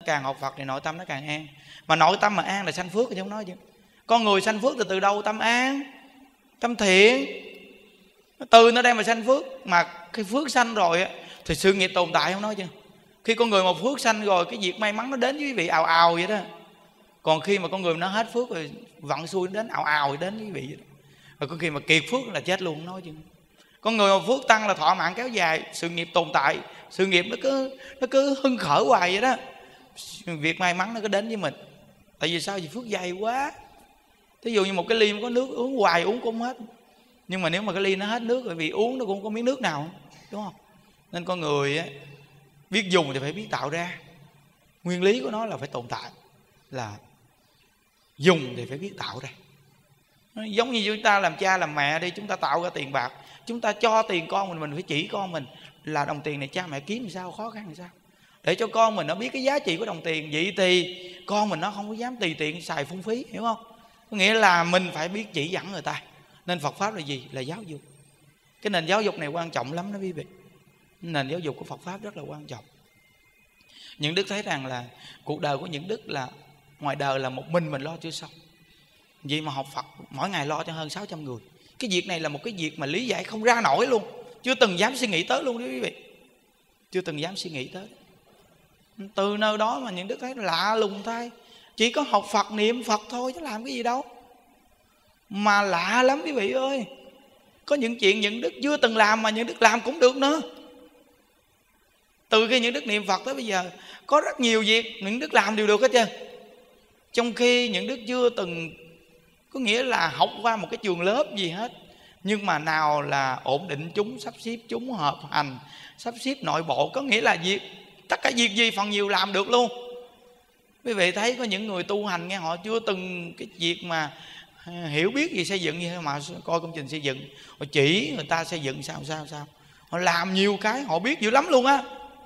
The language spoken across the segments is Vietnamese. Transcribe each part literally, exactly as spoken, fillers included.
càng học Phật thì nội tâm nó càng an. Mà nội tâm mà an là sanh phước thì không nói chứ. Con người sanh phước từ từ đâu? Tâm an, tâm thiện, từ nó đem mà sanh phước. Mà cái phước sanh rồi á thì sự nghiệp tồn tại không nói chứ. Khi con người một phước sanh rồi, cái việc may mắn nó đến với quý vị ào ào vậy đó. Còn khi mà con người nó hết phước rồi, vận xui nó đến ào ào rồi đến với quý vị vậy đó. Rồi có khi mà kiệt phước là chết luôn không nói chứ. Con người mà phước tăng là thọ mạng kéo dài, sự nghiệp tồn tại, sự nghiệp nó cứ nó cứ hưng khởi hoài vậy đó. Việc may mắn nó cứ đến với mình. Tại vì sao? Vì phước dày quá. Thí dụ như một cái ly mà có nước uống hoài uống cũng không hết. Nhưng mà nếu mà cái ly nó hết nước rồi, vì uống nó cũng không có miếng nước nào, đúng không? Nên con người á, biết dùng thì phải biết tạo ra. Nguyên lý của nó là phải tồn tại, là dùng thì phải biết tạo ra. Giống như chúng ta làm cha làm mẹ đi, chúng ta tạo ra tiền bạc, chúng ta cho tiền con mình, mình phải chỉ con mình là đồng tiền này cha mẹ kiếm làm sao, khó khăn làm sao, để cho con mình nó biết cái giá trị của đồng tiền. Vậy thì con mình nó không có dám tùy tiện xài phung phí, hiểu không? Có nghĩa là mình phải biết chỉ dẫn người ta. Nên Phật Pháp là gì? Là giáo dục. Cái nền giáo dục này quan trọng lắm đó quý vị. Nền giáo dục của Phật Pháp rất là quan trọng. Những đức thấy rằng là cuộc đời của những đức là ngoài đời là một mình mình lo chưa xong. Vậy mà học Phật mỗi ngày lo cho hơn sáu trăm người. Cái việc này là một cái việc mà lý giải không ra nổi luôn. Chưa từng dám suy nghĩ tới luôn đó quý vị. Chưa từng dám suy nghĩ tới. Từ nơi đó mà những đức thấy lạ lùng thay. Chỉ có học Phật niệm Phật thôi chứ làm cái gì đâu. Mà lạ lắm quý vị ơi. Có những chuyện những đức chưa từng làm mà những đức làm cũng được nữa. Từ khi những đức niệm Phật tới bây giờ có rất nhiều việc những đức làm đều được hết trơn. Trong khi những đức chưa từng, có nghĩa là học qua một cái trường lớp gì hết. Nhưng mà nào là ổn định chúng, sắp xếp chúng, hợp hành, sắp xếp nội bộ. Có nghĩa là việc, tất cả việc gì phần nhiều làm được luôn. Quý vị thấy có những người tu hành nghe, họ chưa từng cái việc mà hiểu biết gì xây dựng, như mà coi công trình xây dựng, họ chỉ người ta xây dựng sao sao sao, họ làm nhiều cái, họ biết dữ lắm luôn á.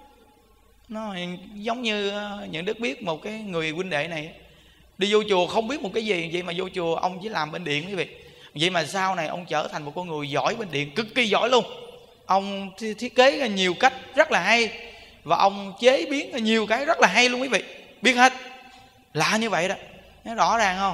Nó giống như những đức biết một cái người huynh đệ này đi vô chùa không biết một cái gì, vậy mà vô chùa ông chỉ làm bên điện quý vị. Vậy mà sau này ông trở thành một con người giỏi bên điện, cực kỳ giỏi luôn. Ông thiết kế ra nhiều cách rất là hay, và ông chế biến ra nhiều cái rất là hay luôn quý vị, biết hết. Lạ như vậy đó, nó rõ ràng không?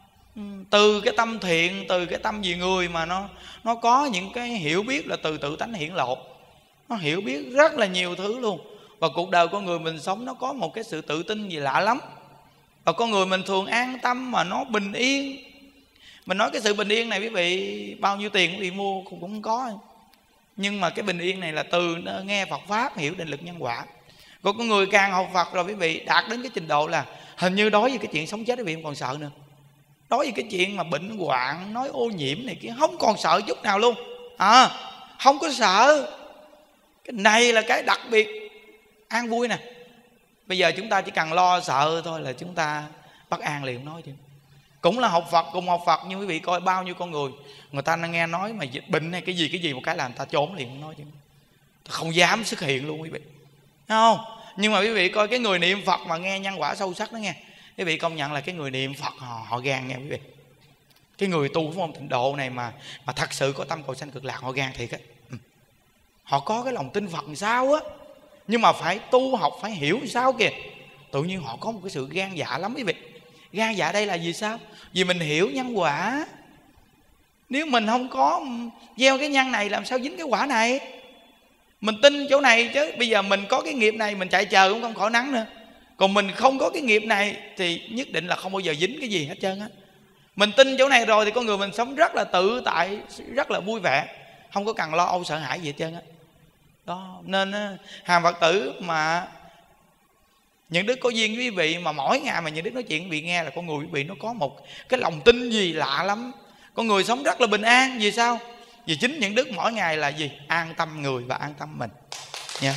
Từ cái tâm thiện, từ cái tâm vì người mà nó nó có những cái hiểu biết là từ tự tánh hiển lộ. Nó hiểu biết rất là nhiều thứ luôn. Và cuộc đời con người mình sống nó có một cái sự tự tin gì lạ lắm. Và con người mình thường an tâm mà nó bình yên. Mình nói cái sự bình yên này quý vị, bao nhiêu tiền quý vị mua cũng không có. Nhưng mà cái bình yên này là từ nghe Phật Pháp, hiểu định lực nhân quả. Còn con người càng học Phật rồi quý vị, đạt đến cái trình độ là hình như đối với cái chuyện sống chết quý vị không còn sợ nữa. Đối với cái chuyện mà bệnh hoạn, nói ô nhiễm này kia, không còn sợ chút nào luôn. À, không có sợ. Cái này là cái đặc biệt an vui nè. Bây giờ chúng ta chỉ cần lo sợ thôi là chúng ta bất an liền, nói chứ. Cũng là học Phật, cùng học Phật, nhưng quý vị coi bao nhiêu con người, người ta nghe nói mà dịch bệnh hay cái gì cái gì một cái là người ta trốn liền, nói chứ. Không dám xuất hiện luôn quý vị. Thấy không? Nhưng mà quý vị coi cái người niệm Phật mà nghe nhân quả sâu sắc đó nghe. Quý vị công nhận là cái người niệm Phật họ, họ gan nghe quý vị. Cái người tu pháp môn tịnh độ này mà mà thật sự có tâm cầu sanh cực lạc, họ gan thiệt á. Ừ. Họ có cái lòng tin Phật làm sao á. Nhưng mà phải tu học, phải hiểu sao kìa. Tự nhiên họ có một cái sự gan dạ lắm quý vị. Gan dạ đây là gì sao? Vì mình hiểu nhân quả. Nếu mình không có gieo cái nhân này làm sao dính cái quả này. Mình tin chỗ này chứ. Bây giờ mình có cái nghiệp này mình chạy chờ cũng không khỏi nắng nữa. Còn mình không có cái nghiệp này thì nhất định là không bao giờ dính cái gì hết trơn á. Mình tin chỗ này rồi thì con người mình sống rất là tự tại, rất là vui vẻ, không có cần lo âu sợ hãi gì hết trơn á. Đó, nên hàng Phật tử mà những đức có duyên với quý vị, mà mỗi ngày mà những đức nói chuyện quý vị nghe là con người quý vị nó có một cái lòng tin gì lạ lắm. Con người sống rất là bình an. Vì sao? Vì chính những đức mỗi ngày là gì? An tâm người và an tâm mình nha.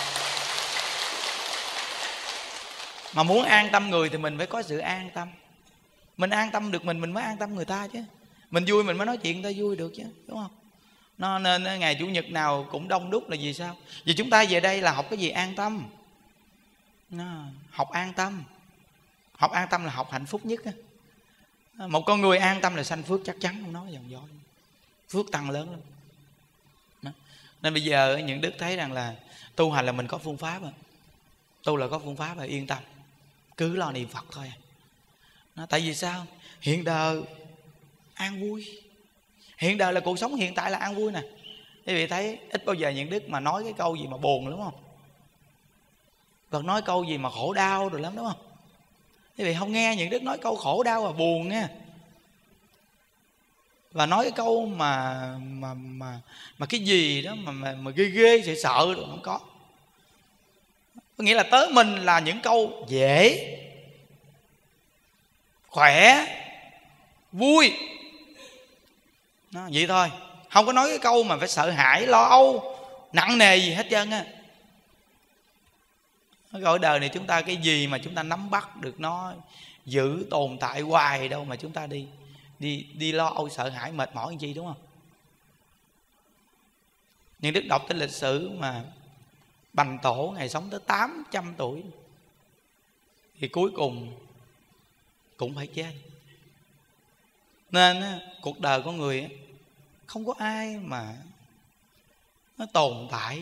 Mà muốn an tâm người thì mình phải có sự an tâm. Mình an tâm được mình, mình mới an tâm người ta chứ. Mình vui mình mới nói chuyện người ta vui được chứ, đúng không? Nó nên ngày Chủ nhật nào cũng đông đúc là vì sao? Vì chúng ta về đây là học cái gì? An tâm. Nó, học an tâm. Học an tâm là học hạnh phúc nhất á. Một con người an tâm là sanh phước chắc chắn, không nói dòng dõi. Phước tăng lớn lắm. Đó. Nên bây giờ những đức thấy rằng là tu hành là mình có phương pháp. Tu là có phương pháp là yên tâm. cứ lo niệm Phật thôi. Nó, tại vì sao? Hiện đời an vui. Hiện đời là cuộc sống hiện tại là an vui nè. Quý vị thấy ít bao giờ những đức mà nói cái câu gì mà buồn đúng không? Phật nói câu gì mà khổ đau rồi lắm đúng không? Quý vị không nghe những đức nói câu khổ đau và buồn nha. Và nói cái câu mà mà mà mà cái gì đó mà mà, mà ghê ghê sợ sợ rồi không có. Có nghĩa là tới mình là những câu dễ, khỏe, vui. Nó vậy thôi. Không có nói cái câu mà phải sợ hãi, lo âu, nặng nề gì hết trơn á. Gọi đời này chúng ta cái gì mà chúng ta nắm bắt được nó giữ tồn tại hoài đâu mà chúng ta đi đi đi lo âu sợ hãi mệt mỏi làm chi, đúng không? Nhưng đức đọc tới lịch sử mà Bành Tổ ngày sống tới tám trăm tuổi thì cuối cùng cũng phải chết. Nên cuộc đời con người không có ai mà nó tồn tại.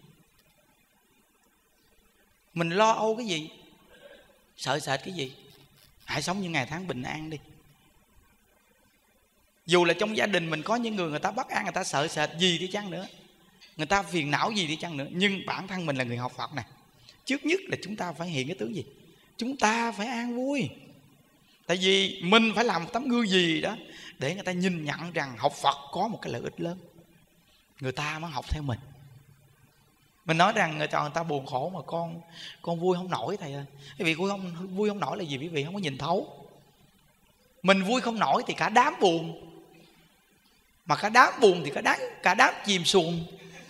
Mình lo âu cái gì, sợ sệt cái gì? Hãy sống những ngày tháng bình an đi. Dù là trong gia đình mình có những người người ta bất an, người ta sợ sệt gì đi chăng nữa, người ta phiền não gì đi chăng nữa, nhưng bản thân mình là người học Phật nè, trước nhất là chúng ta phải hiện cái tướng gì? Chúng ta phải an vui. Tại vì mình phải làm một tấm gương gì đó để người ta nhìn nhận rằng học Phật có một cái lợi ích lớn, người ta mới học theo mình. Mình nói rằng người ta, người ta buồn khổ mà con con vui không nổi thầy ơi. Quý vị vui không, vui không nổi là gì? Quý vị không có nhìn thấu. Mình vui không nổi thì cả đám buồn, mà cả đám buồn thì cả đám, cả đám chìm xuồng.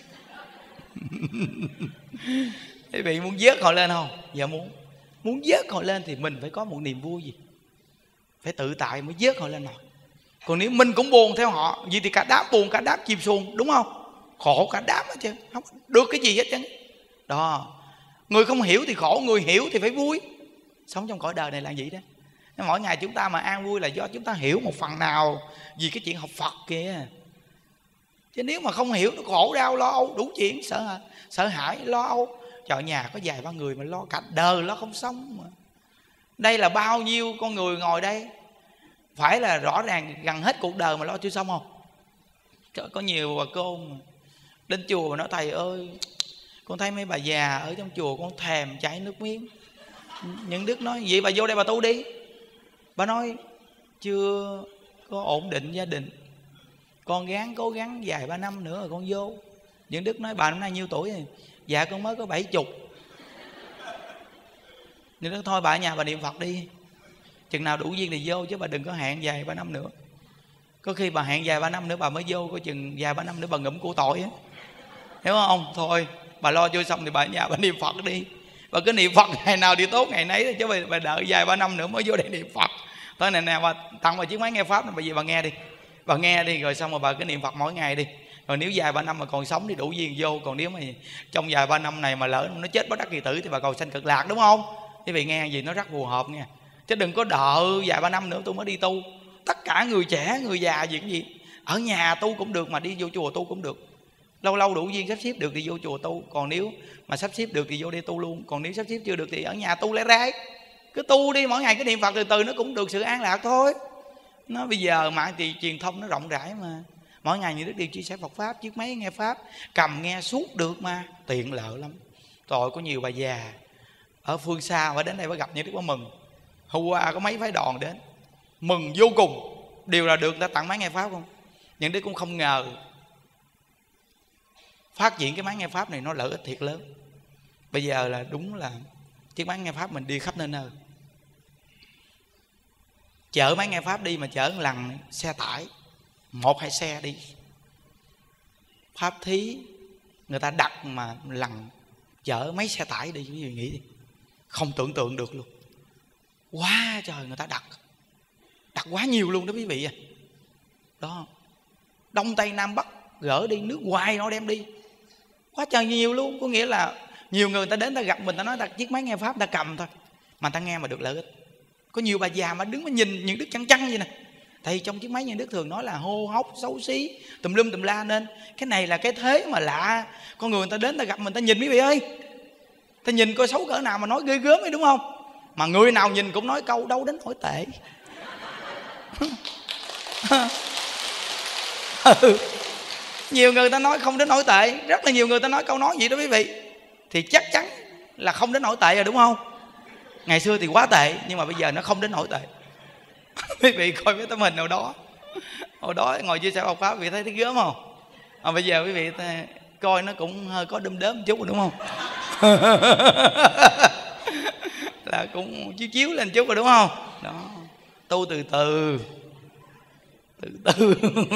Quý vị muốn vớt họ lên không? Dạ muốn. Muốn vớt họ lên thì mình phải có một niềm vui gì, phải tự tại mới vớt họ lên nổi. Còn nếu mình cũng buồn theo họ, vậy thì cả đám buồn, cả đám chìm xuồng, đúng không? Khổ cả đám hết chứ, không được cái gì hết chứ. Đó, người không hiểu thì khổ, người hiểu thì phải vui. Sống trong cõi đời này là vậy đó. Mỗi ngày chúng ta mà an vui là do chúng ta hiểu một phần nào vì cái chuyện học Phật kìa. Chứ nếu mà không hiểu, nó khổ đau lo âu đủ chuyện, sợ sợ hãi lo âu. Trời, nhà có vài ba người mà lo cả đời lo không xong mà. Đây là bao nhiêu con người ngồi đây, phải là rõ ràng gần hết cuộc đời mà lo chưa xong không? Trời, có nhiều bà cô mà đến chùa mà nói thầy ơi, con thấy mấy bà già ở trong chùa con thèm chảy nước miếng. Những đức nói vậy bà vô đây bà tu đi. Bà nói chưa có ổn định gia đình, con gắng cố gắng vài ba năm nữa rồi con vô. Những đức nói bà năm nay nhiêu tuổi rồi? Dạ con mới có bảy chục. Những đức thôi bà ở nhà bà niệm Phật đi, chừng nào đủ duyên thì vô, chứ bà đừng có hẹn vài ba năm nữa. Có khi bà hẹn vài ba năm nữa bà mới vô, có chừng vài ba năm nữa bà ngụm của tội á, hiểu không? Thôi bà lo chưa xong thì bà ở nhà bà niệm Phật đi. Bà cứ niệm Phật ngày nào đi tốt ngày nấy, chứ bà, bà đợi vài ba năm nữa mới vô đây niệm Phật. Thôi này nè, bà tặng bà chiếc máy nghe pháp này, bà về bà nghe đi, bà nghe đi rồi xong rồi bà cứ niệm Phật mỗi ngày đi. Rồi nếu vài ba năm mà còn sống thì đủ duyên vô. Còn nếu mà trong vài ba năm này mà lỡ nó chết bất đắc kỳ tử thì bà cầu sanh cực lạc, đúng không? Quý vị nghe gì nó rất phù hợp nha. Chứ đừng có đợi vài ba năm nữa tôi mới đi tu. Tất cả người trẻ, người già gì cái gì, ở nhà tu cũng được mà đi vô chùa tu cũng được. Lâu lâu đủ duyên sắp xếp được thì vô chùa tu. Còn nếu mà sắp xếp được thì vô đây tu luôn. Còn nếu sắp xếp chưa được thì ở nhà tu lẽ ra. Cứ tu đi, mỗi ngày cái niệm Phật từ từ nó cũng được sự an lạc thôi. Nó bây giờ mạng thì truyền thông nó rộng rãi mà. Mỗi ngày như Đức đều chia sẻ Phật Pháp, chiếc máy nghe Pháp, cầm nghe suốt được mà, tiện lợi lắm. Rồi có nhiều bà già ở phương xa phải đến đây phải gặp như Đức có mừng. Hôm qua có mấy phái đoàn đến, mừng vô cùng. Điều là được người ta tặng máy nghe Pháp không? Nhưng Đức cũng không ngờ phát triển cái máy nghe Pháp này nó lợi ích thiệt lớn. Bây giờ là đúng là chiếc máy nghe Pháp mình đi khắp nơi nơi. Chở máy nghe Pháp đi mà chở một lần xe tải một hai xe đi. Pháp thí người ta đặt mà lần chở mấy xe tải đi, quý vị nghĩ đi, không tưởng tượng được luôn. Quá trời người ta đặt, đặt quá nhiều luôn đó quý vị à. Đó, Đông Tây Nam Bắc gỡ đi, nước ngoài nó đem đi, quá trời nhiều luôn. Có nghĩa là nhiều người ta đến ta gặp mình, ta nói đặt chiếc máy nghe Pháp ta cầm thôi mà ta nghe mà được lợi ích. Có nhiều bà già mà đứng mà nhìn những đức chăn chăn vậy nè. Thì trong chiếc máy những đức thường nói là hô hốc xấu xí tùm lum tùm la, nên cái này là cái thế mà lạ. Con người người ta đến ta gặp mình, ta nhìn quý vị ơi, ta nhìn coi xấu cỡ nào mà nói ghê gớm ấy, đúng không? Mà người nào nhìn cũng nói câu đâu đến nổi tệ. Ừ. Nhiều người ta nói không đến nổi tệ, rất là nhiều người ta nói câu nói gì đó quý vị, thì chắc chắn là không đến nổi tệ rồi, đúng không? Ngày xưa thì quá tệ, nhưng mà bây giờ nó không đến nổi tệ. Quý vị coi cái tấm hình nào đó, hồi đó ngồi chia sẻ học pháp, quý vị thấy thấy gớm không? À, bây giờ quý vị coi nó cũng hơi có đơm đớm một chút rồi, đúng không? Là cũng chiếu chiếu lên chút rồi, đúng không? Đó, tu từ từ, từ từ.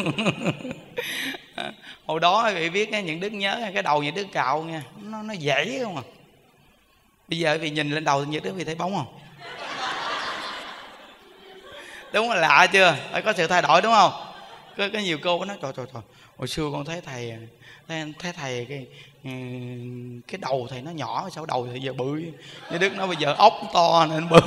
Hồi đó quý vị biết những Đức nhớ cái đầu những Đức cạo nha, nó nó dễ không à. Bây giờ quý vị nhìn lên đầu những Đức quý vị thấy bóng không? Đúng là lạ chưa? Phải có sự thay đổi, đúng không? Có, có nhiều cô có nói trời trời trời, hồi xưa con thấy thầy thấy, thấy thầy cái cái đầu thầy nó nhỏ, sao đầu thầy giờ bự? Như Đức nó bây giờ ốc to nên bự.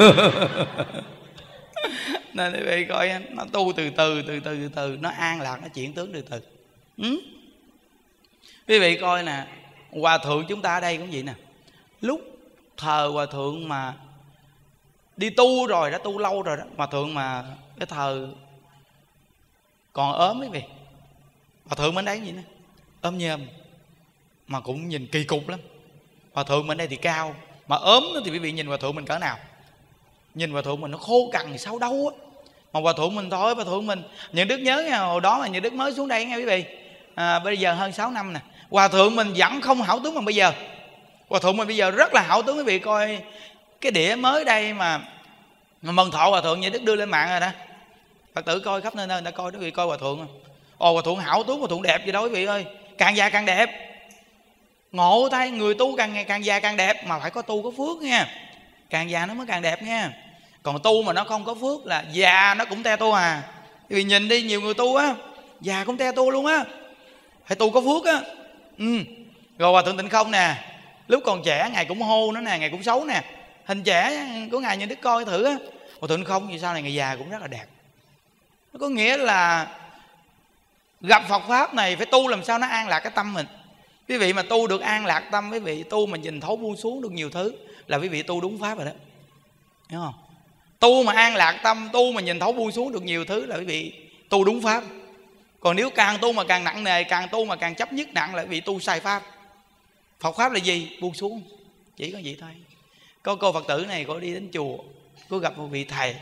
Nên quý vị coi nó tu từ từ từ từ từ từ, nó an lạc, nó chuyển tướng từ từ. Ừ? Quý vị coi nè, hòa thượng chúng ta ở đây cũng vậy nè. Lúc thờ hòa thượng mà đi tu rồi, đã tu lâu rồi đó, hòa thượng mà cái thờ còn ốm quý vị, hòa thượng bên đấy vậy nè, ốm nhơm mà cũng nhìn kỳ cục lắm. Hòa thượng bên đây thì cao, mà ốm thì quý vị nhìn hòa thượng mình cỡ nào? Nhìn hòa thượng mình nó khô cằn sao đâu á. Mà hòa thượng mình thôi, hòa thượng mình những Đức nhớ nha, hồi đó là những Đức mới xuống đây nghe quý vị, à, bây giờ hơn sáu năm nè, hòa thượng mình vẫn không hảo tướng bằng bây giờ. Hòa thượng mình bây giờ rất là hảo tướng. Quý vị coi cái đĩa mới đây mà, mà mừng thọ hòa thượng như Đức đưa lên mạng rồi đó, Phật tử coi khắp nơi nơi người ta coi đó, quý vị coi hòa thượng. Ồ, hòa thượng hảo tướng, hòa thượng đẹp gì đâu quý vị ơi, càng già càng đẹp. Ngộ thay, người tu càng ngày càng già càng đẹp, mà phải có tu có phước nha, càng già nó mới càng đẹp nha. Còn tu mà nó không có phước là già nó cũng te tu à. Vì nhìn đi, nhiều người tu á già cũng te tu luôn á, phải tu có phước á. Ừ. Rồi hòa thượng Tịnh Không nè, lúc còn trẻ ngài cũng hô nữa nè, ngài cũng xấu nè, hình trẻ của ngài như Đức coi thử á. Hòa thượng Tịnh Không vì sao này ngài già cũng rất là đẹp. Nó có nghĩa là gặp Phật pháp này phải tu làm sao nó an lạc cái tâm mình. Quý vị mà tu được an lạc tâm, quý vị tu mà nhìn thấu buông xuống được nhiều thứ là quý vị tu đúng pháp rồi đó, hiểu không? Tu mà an lạc tâm, tu mà nhìn thấu buông xuống được nhiều thứ là quý vị tu đúng pháp. Còn nếu càng tu mà càng nặng nề, càng tu mà càng chấp nhất nặng là quý vị tu sai pháp. Phật pháp là gì? Buông xuống, chỉ có vậy thôi. Có cô Phật tử này, cô đi đến chùa, cô gặp một vị thầy.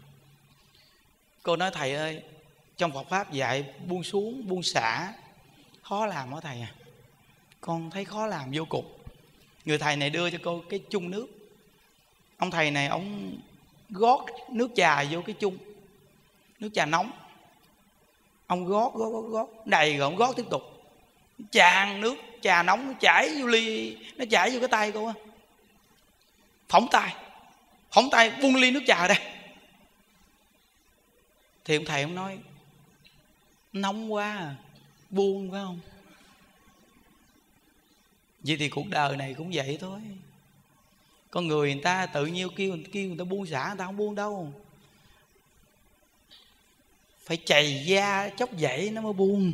Cô nói thầy ơi, trong Phật pháp dạy buông xuống, buông xả khó làm hả thầy à? Con thấy khó làm vô cùng. Người thầy này đưa cho cô cái chung nước. Ông thầy này ông gót nước trà vô cái chung, nước trà nóng. Ông gót gót gót, gót đầy rồi ông gót tiếp tục, tràn nước trà nóng nó chảy vô ly, nó chảy vô cái tay cô á. Phỏng tay, phỏng tay buông ly nước trà đây. Thì ông thầy ông nói nóng quá à, buông phải không? Vậy thì cuộc đời này cũng vậy thôi. Con người người ta tự nhiên kêu, kêu người ta buông xả, người ta không buông đâu. Phải chày da chóc dãy nó mới buông.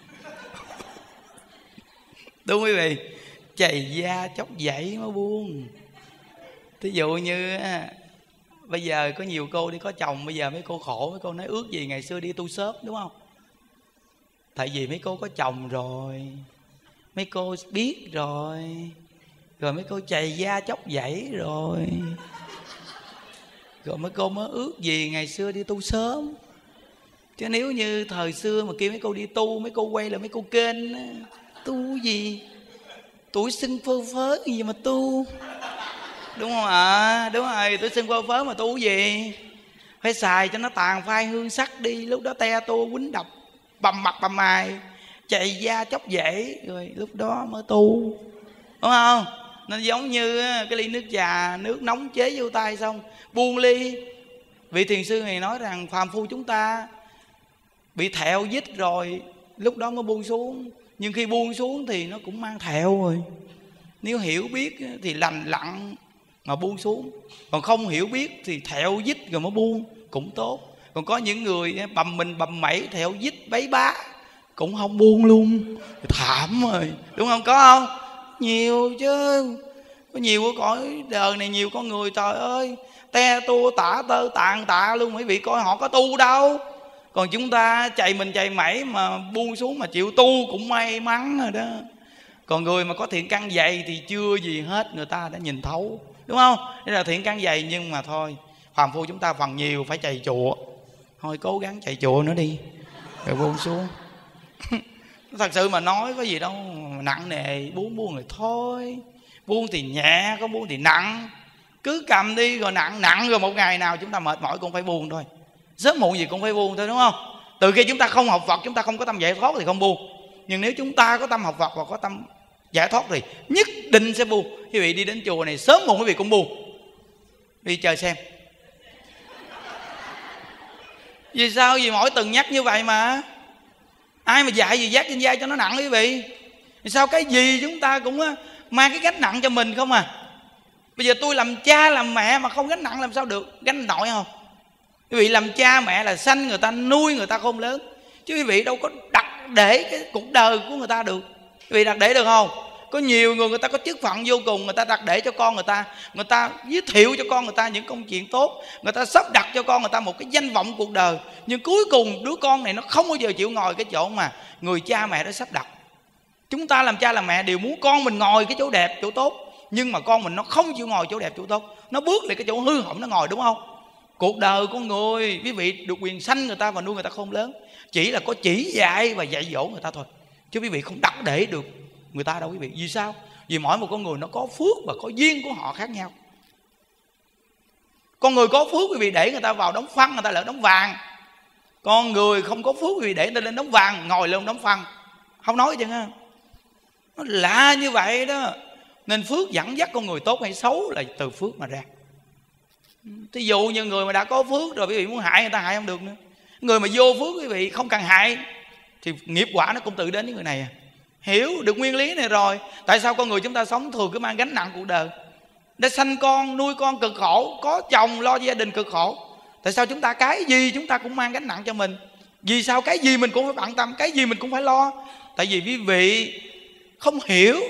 Đúng quý vị, chày da chóc dãy mới buông. Thí dụ như bây giờ có nhiều cô đi có chồng, bây giờ mấy cô khổ, mấy cô nói ước gì ngày xưa đi tu sớm, đúng không? Tại vì mấy cô có chồng rồi, mấy cô biết rồi, rồi mấy cô chày da chóc dãy rồi, rồi mấy cô mới ước gì ngày xưa đi tu sớm. Chứ nếu như thời xưa mà kêu mấy cô đi tu, mấy cô quay là mấy cô kênh tu gì, tuổi xưng phơ phớ gì mà tu, đúng không ạ? À? Đúng rồi, tuổi xưng phơ phớ mà tu gì, phải xài cho nó tàn phai hương sắc đi, lúc đó te tô quýnh đập bầm mặt bầm mày, chày da chóc dễ, rồi lúc đó mới tu, đúng không? Nên giống như cái ly nước trà, nước nóng chế vô tay xong buông ly. Vị thiền sư này nói rằng phàm phu chúng ta bị thẹo dít rồi, lúc đó mới buông xuống. Nhưng khi buông xuống thì nó cũng mang thẹo rồi. Nếu hiểu biết thì lành lặn mà buông xuống, còn không hiểu biết thì thẹo dít rồi mới buông cũng tốt. Còn có những người bầm mình bầm mẩy, thẹo dít bấy bá cũng không buông luôn, thảm rồi, đúng không? Có không? Nhiều chứ. Có nhiều ở cõi đời này, nhiều con người trời ơi te tua tả tơ tàn tạ luôn. Quý vị coi họ có tu đâu. Còn chúng ta chạy mình chạy mẩy mà buông xuống mà chịu tu cũng may mắn rồi đó. Còn người mà có thiện căn dày thì chưa gì hết, người ta đã nhìn thấu, đúng không? Đây là thiện căn dày, nhưng mà thôi, phàm phu chúng ta phần nhiều phải chạy chùa. Thôi cố gắng chạy chùa nữa đi, rồi buông xuống. Thật sự mà nói có gì đâu nặng nề, buông buông rồi thôi. Buông thì nhẹ, có buông thì nặng. Cứ cầm đi rồi nặng, nặng rồi một ngày nào chúng ta mệt mỏi cũng phải buông thôi. Sớm muộn gì cũng phải buông thôi, đúng không? Từ khi chúng ta không học Phật, chúng ta không có tâm giải thoát thì không buông. Nhưng nếu chúng ta có tâm học Phật và có tâm giải thoát thì nhất định sẽ buông. Quý vị đi đến chùa này sớm muộn quý vị cũng buông. Đi chờ xem. Vì sao? Vì mỗi tuần nhắc như vậy mà. Ai mà dạy gì vác trên vai cho nó nặng quý vị. Vì sao cái gì chúng ta cũng mang cái gánh nặng cho mình không à. Bây giờ tôi làm cha làm mẹ mà không gánh nặng làm sao được. Gánh nổi không? Quý vị làm cha mẹ là sanh người ta, nuôi người ta khôn lớn. Chứ quý vị đâu có đặt để cái cuộc đời của người ta được. Quý vị đặt để được không? Có nhiều người, người ta có chức phận vô cùng, người ta đặt để cho con người ta, người ta giới thiệu cho con người ta những công chuyện tốt, người ta sắp đặt cho con người ta một cái danh vọng cuộc đời. Nhưng cuối cùng đứa con này nó không bao giờ chịu ngồi cái chỗ mà người cha mẹ đã sắp đặt. Chúng ta làm cha làm mẹ đều muốn con mình ngồi cái chỗ đẹp, chỗ tốt. Nhưng mà con mình nó không chịu ngồi chỗ đẹp, chỗ tốt. Nó bước lại cái chỗ hư hỏng nó ngồi, đúng không? Cuộc đời con người, quý vị được quyền sanh người ta và nuôi người ta khôn lớn. Chỉ là có chỉ dạy và dạy dỗ người ta thôi. Chứ quý vị không đặt để được người ta đâu quý vị. Vì sao? Vì mỗi một con người nó có phước và có duyên của họ khác nhau. Con người có phước quý vị để người ta vào đống phân, người ta lỡ đống vàng. Con người không có phước quý vị để người ta lên đống vàng, ngồi lên đống phân. Không nói chứ ha. Nó lạ như vậy đó. Nên phước dẫn dắt con người tốt hay xấu là từ phước mà ra. Thí dụ như người mà đã có phước rồi quý vị muốn hại người ta hại không được nữa. Người mà vô phước quý vị không cần hại thì nghiệp quả nó cũng tự đến với người này à. Hiểu được nguyên lý này rồi. Tại sao con người chúng ta sống thường cứ mang gánh nặng cuộc đời. Đã sanh con, nuôi con cực khổ, có chồng lo gia đình cực khổ. Tại sao chúng ta cái gì chúng ta cũng mang gánh nặng cho mình. Vì sao cái gì mình cũng phải bận tâm, cái gì mình cũng phải lo. Tại vì quý vị không hiểu.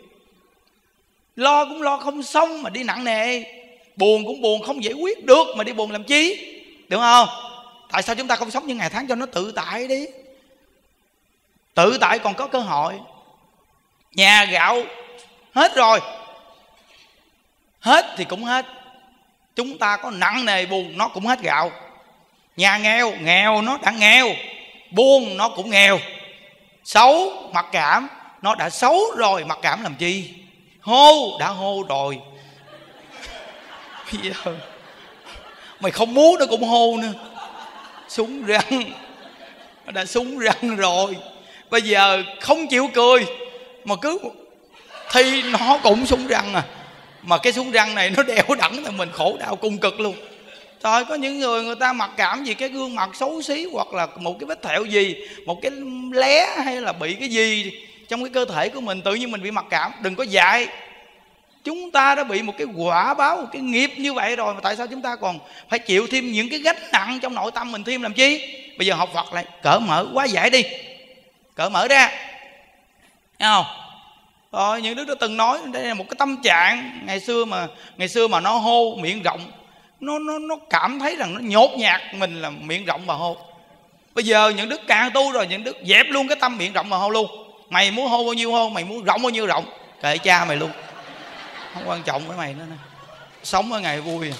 Lo cũng lo không xong mà đi nặng nề. Buồn cũng buồn không giải quyết được mà đi buồn làm chi. Đúng không? Tại sao chúng ta không sống những ngày tháng cho nó tự tại đi. Tự tại còn có cơ hội. Nhà gạo hết rồi, hết thì cũng hết. Chúng ta có nặng nề buồn nó cũng hết gạo. Nhà nghèo, nghèo nó đã nghèo, buồn nó cũng nghèo. Xấu, mặc cảm, nó đã xấu rồi, mặc cảm làm chi. Hô, đã hô rồi. Bây giờ mày không muốn nó cũng hô nữa. Súng răng, nó đã súng răng rồi. Bây giờ không chịu cười mà cứ thì nó cũng súng răng à. Mà cái súng răng này nó đeo đẳng thì mình khổ đau cung cực luôn. Trời, có những người người ta mặc cảm vì cái gương mặt xấu xí, hoặc là một cái vết thẹo gì, một cái lé, hay là bị cái gì trong cái cơ thể của mình, tự nhiên mình bị mặc cảm. Đừng có dạy. Chúng ta đã bị một cái quả báo, một cái nghiệp như vậy rồi, mà tại sao chúng ta còn phải chịu thêm những cái gánh nặng trong nội tâm mình thêm làm chi? Bây giờ học Phật lại cởi mở quá giải đi, cởi mở ra, thấy không? Rồi những đứa đã từng nói đây là một cái tâm trạng ngày xưa mà ngày xưa mà nó hô miệng rộng, nó nó nó cảm thấy rằng nó nhột nhạt mình là miệng rộng mà hô. Bây giờ những đức càng tu rồi, những đức dẹp luôn cái tâm miệng rộng mà hô luôn. Mày muốn hô bao nhiêu hô, mày muốn rộng bao nhiêu rộng, kệ cha mày luôn, không quan trọng với mày nữa nè. Sống ở ngày vui.